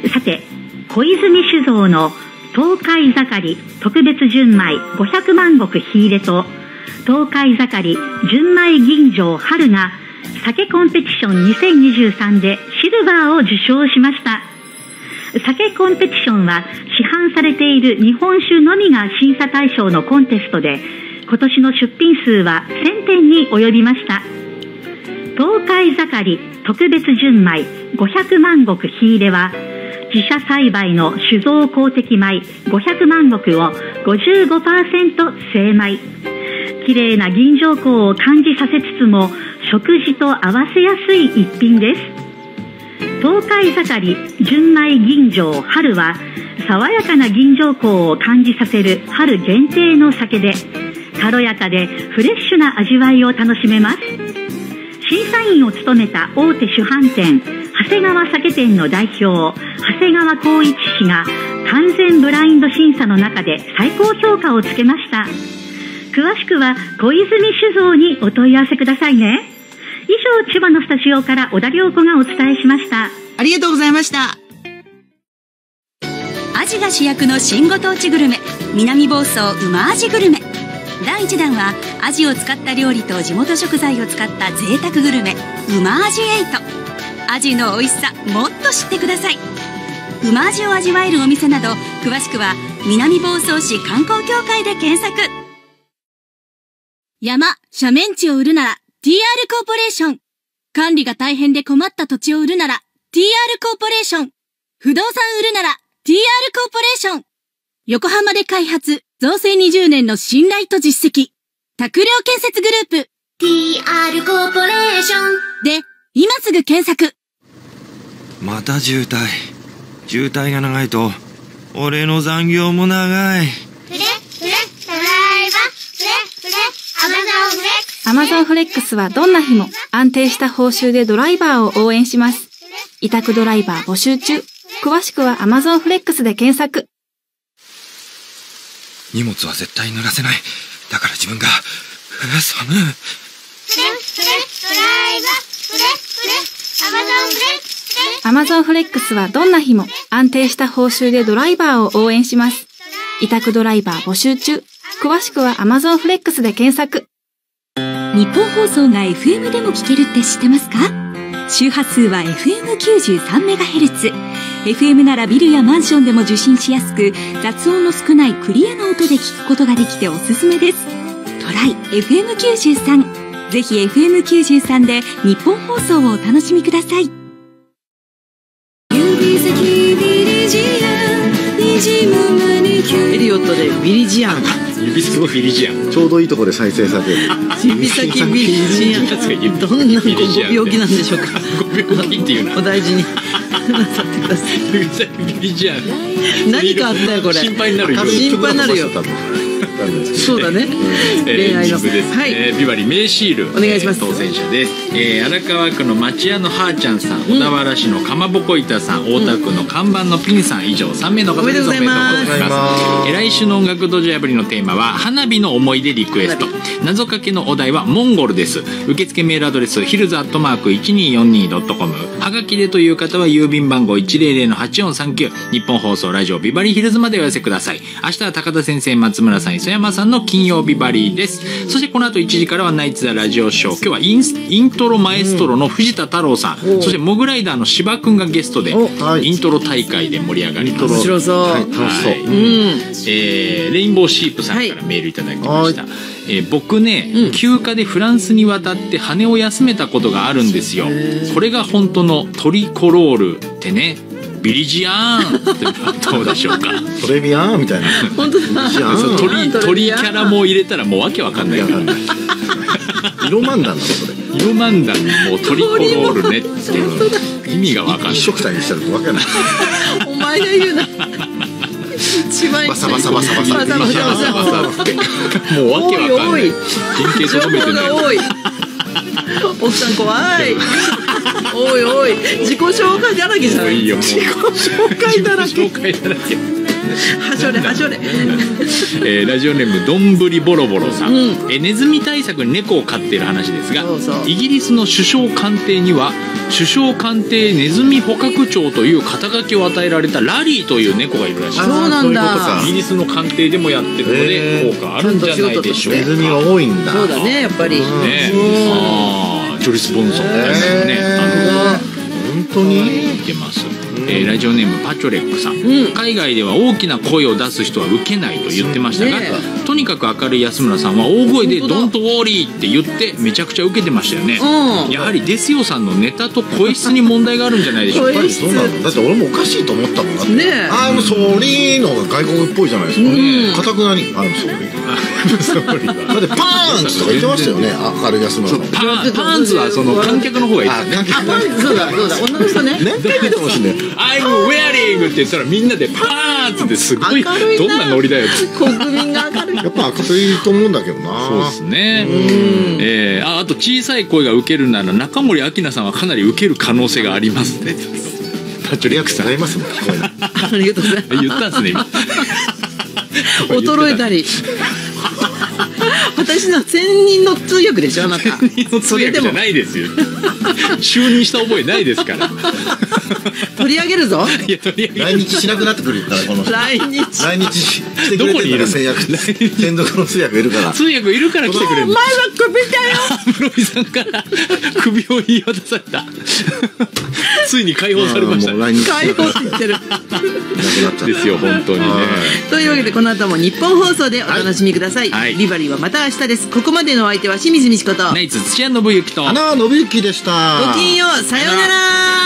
S26: さて、小泉酒造の東海盛り特別純米500万石火入れと東海盛り純米吟醸春が酒コンペティション2023でシルバーを受賞しました。酒コンペティションは市販されている日本酒のみが審査対象のコンテストで、今年の出品数は1000点に及びました。東海盛り特別純米500万石火入れは、自社栽培の酒造公的米500万石を 55% 精米。綺麗な吟醸香を感じさせつつも、食事と合わせやすい一品です。東海盛り純米吟醸春は、爽やかな吟醸香を感じさせる春限定の酒で、軽やかでフレッシュな味わいを楽しめます。審査員を務めた大手主販店長谷川酒店の代表長谷川光一氏が完全ブラインド審査の中で最高評価をつけました。詳しくは小泉酒造にお問い合わせくださいね。以上、千葉のスタジオから小田良子がお伝えしました。
S1: ありがとうございました。
S11: アジが主役の新ご当地グルメ、南房総うまアジグルメ。第1弾はアジを使った料理と地元食材を使った贅沢グルメ、うまアジ8。アジの美味しさもっと知ってください。うまアジを味わえるお店など詳しくは南房総市観光協会で検索。
S27: 山、斜面地を売るなら
S2: TR コーポレーション。管理が大変で困った土地を売るなら TR コーポレーション。不動産売るなら TR コーポレーション。横浜で開発、造成20年の信頼と実績。拓良建設グループ。
S5: TR コーポレーション。
S2: で、今すぐ検索。
S12: また渋滞。渋滞が長いと、俺の残業も長い。
S5: フレ、ドライバー、ア
S2: マゾンフレックスはどんな日も安定した報酬でドライバーを応援します。委託ドライバー募集中。詳しくは Amazon フレックスで検索。
S12: 荷物は絶対濡らせない。だから自分が、寒い。
S5: ドライバー、
S2: Amazon フレックスはどんな日も安定した報酬でドライバーを応援します。委託ドライバー募集中。詳しくは Amazon フレックスで検索。
S11: 日本放送が FM でも聞けるって知ってますか？周波数は FM93MHz。FM ならビルやマンションでも受信しやすく、雑音の少ないクリアな音で聞くことができておすすめです。トライ FM93。ぜひ FM93 で日本放送をお楽しみください。
S1: 指先ビリジアン、虹もマニキュア。エリオットでビリジアン。
S3: 指先ビリジアン。ちょうどいいところで再生されてる。
S1: 指先ビリジアン。どんなご病気なんでしょうか。
S4: ご病気っていうな。
S1: お大事になさってください。
S4: 指先ビリジアン。
S1: 何かあったよこれ。
S4: 心配になるよ。
S1: 心配になるよ。そうだね。恋愛の。
S4: はい。ビバリー名シール。
S1: お願いします。
S4: 当選者です。荒川区の町屋のはーちゃんさん、小田原市のかまぼこ板さん、大田区の看板のピンさん、以上3名の方です。おめでとうございます。来週の音楽道場破りのテーマは花火の思い出リクエスト。謎かけのお題はモンゴルです。受付メールアドレスヒルズ@1242.com。はがきでという方は郵便番号 100-8439 日本放送ラジオビバリーヒルズまでお寄せください。明日は高田先生、松村さん、磯山さんの金曜ビバリーです。そしてこの後1時からはナイツザラジオショー。今日はイントロマエストロの藤田太郎さん、そしてモグライダーの芝くんがゲストでイントロ大会で盛り上がります。
S1: 面白そう。
S3: 楽しそう。
S4: レインボーシープさんからメールいただきました。僕ね、休暇でフランスに渡って羽を休めたことがあるんですよ。これが本当のトリコロールってね、ビリジアーンってどうでしょうか。
S3: トレビアーンみたいな。
S1: 本当だ。
S4: 鳥キャラも入れたらもうわけわかんないから。
S3: 色漫談なのそれ。
S4: 色漫談にもうトリコロールねって意味がわかんない。
S3: 一色体にしたらわけない。
S1: お前が言うな。一番
S3: バサバサバサバサ
S4: もうわけわかんない。神経とどめてない。
S1: 奥さん怖い。おいおい、自己紹介だらけじゃない。
S4: いよ、もう
S1: 自己紹介だらけ。
S4: 紹介だらけ。
S1: はしょれはしょれ。
S4: ラジオネームどんぶりボロボロさん。ネズミ対策に猫を飼っている話ですが、イギリスの首相官邸には首相官邸ネズミ捕獲長という肩書きを与えられたラリーという猫がいるらしい。
S1: そうなんだ。
S4: イギリスの官邸でもやってるので効果あるんじゃないでしょうか。
S3: ネズミが多いんだ。
S1: そうだね、やっぱり。
S4: ね。ジョリス・ボンソンですね。
S3: 本当に
S4: 似てます。ラジオネームパチョレックさん、海外では大きな声を出す人はウケないと言ってましたが、とにかく明るい安村さんは大声で「ドントウォーリー」って言ってめちゃくちゃウケてましたよね。やはりデスヨさんのネタと声質に問題があるんじゃないでしょうか。
S3: そうなの。だって俺もおかしいと思ったもん。だって
S1: ね。
S3: あのソーリーのが外国っぽいじゃないですか。かたくなにあのソーリー。だってパーンツとか言ってましたよね。明るい安村さん。
S4: パンツはその観客の方がいいですね。
S1: そうだそうだ、女の人ね。
S3: 何回見てほしいね。
S4: I'm wearing って言ったらみんなでパーンツってすごいどんなノリだよ。
S1: 国民が明るい。
S3: やっぱ明るいと思うんだけどな。
S4: そうですね。あと小さい声がウケるなら中森明菜さんはかなりウケる可能性がありますね。パチョリアクさん。
S3: ありますもん。
S1: ありがとうございます。
S4: 言ったんですね今。
S1: 衰えたり。私の専任の通訳でしょ、あなた。
S4: 専任の通訳じゃないですよ。就任した覚えないですから。
S1: 取り上げるぞ。
S4: いや、取り上げる。
S3: 来日しなくなってくるからこの人。
S1: 来日
S3: してくれてるから専属の通訳いるから。
S4: 通訳いるから来てくれる。
S1: お前は首だよ。
S4: 室井さんから首を言い渡された。 ついに解放されましたね。
S1: 解放って言ってる。
S4: ですよ、本当にね。
S1: というわけで、この後も日本放送でお楽しみください。ビバリーはまた明日です。ここまでのお相手は清水美智子と
S4: ナイツ土屋信之と
S3: 花輪信之でした。
S1: ごきげんよう、さようなら。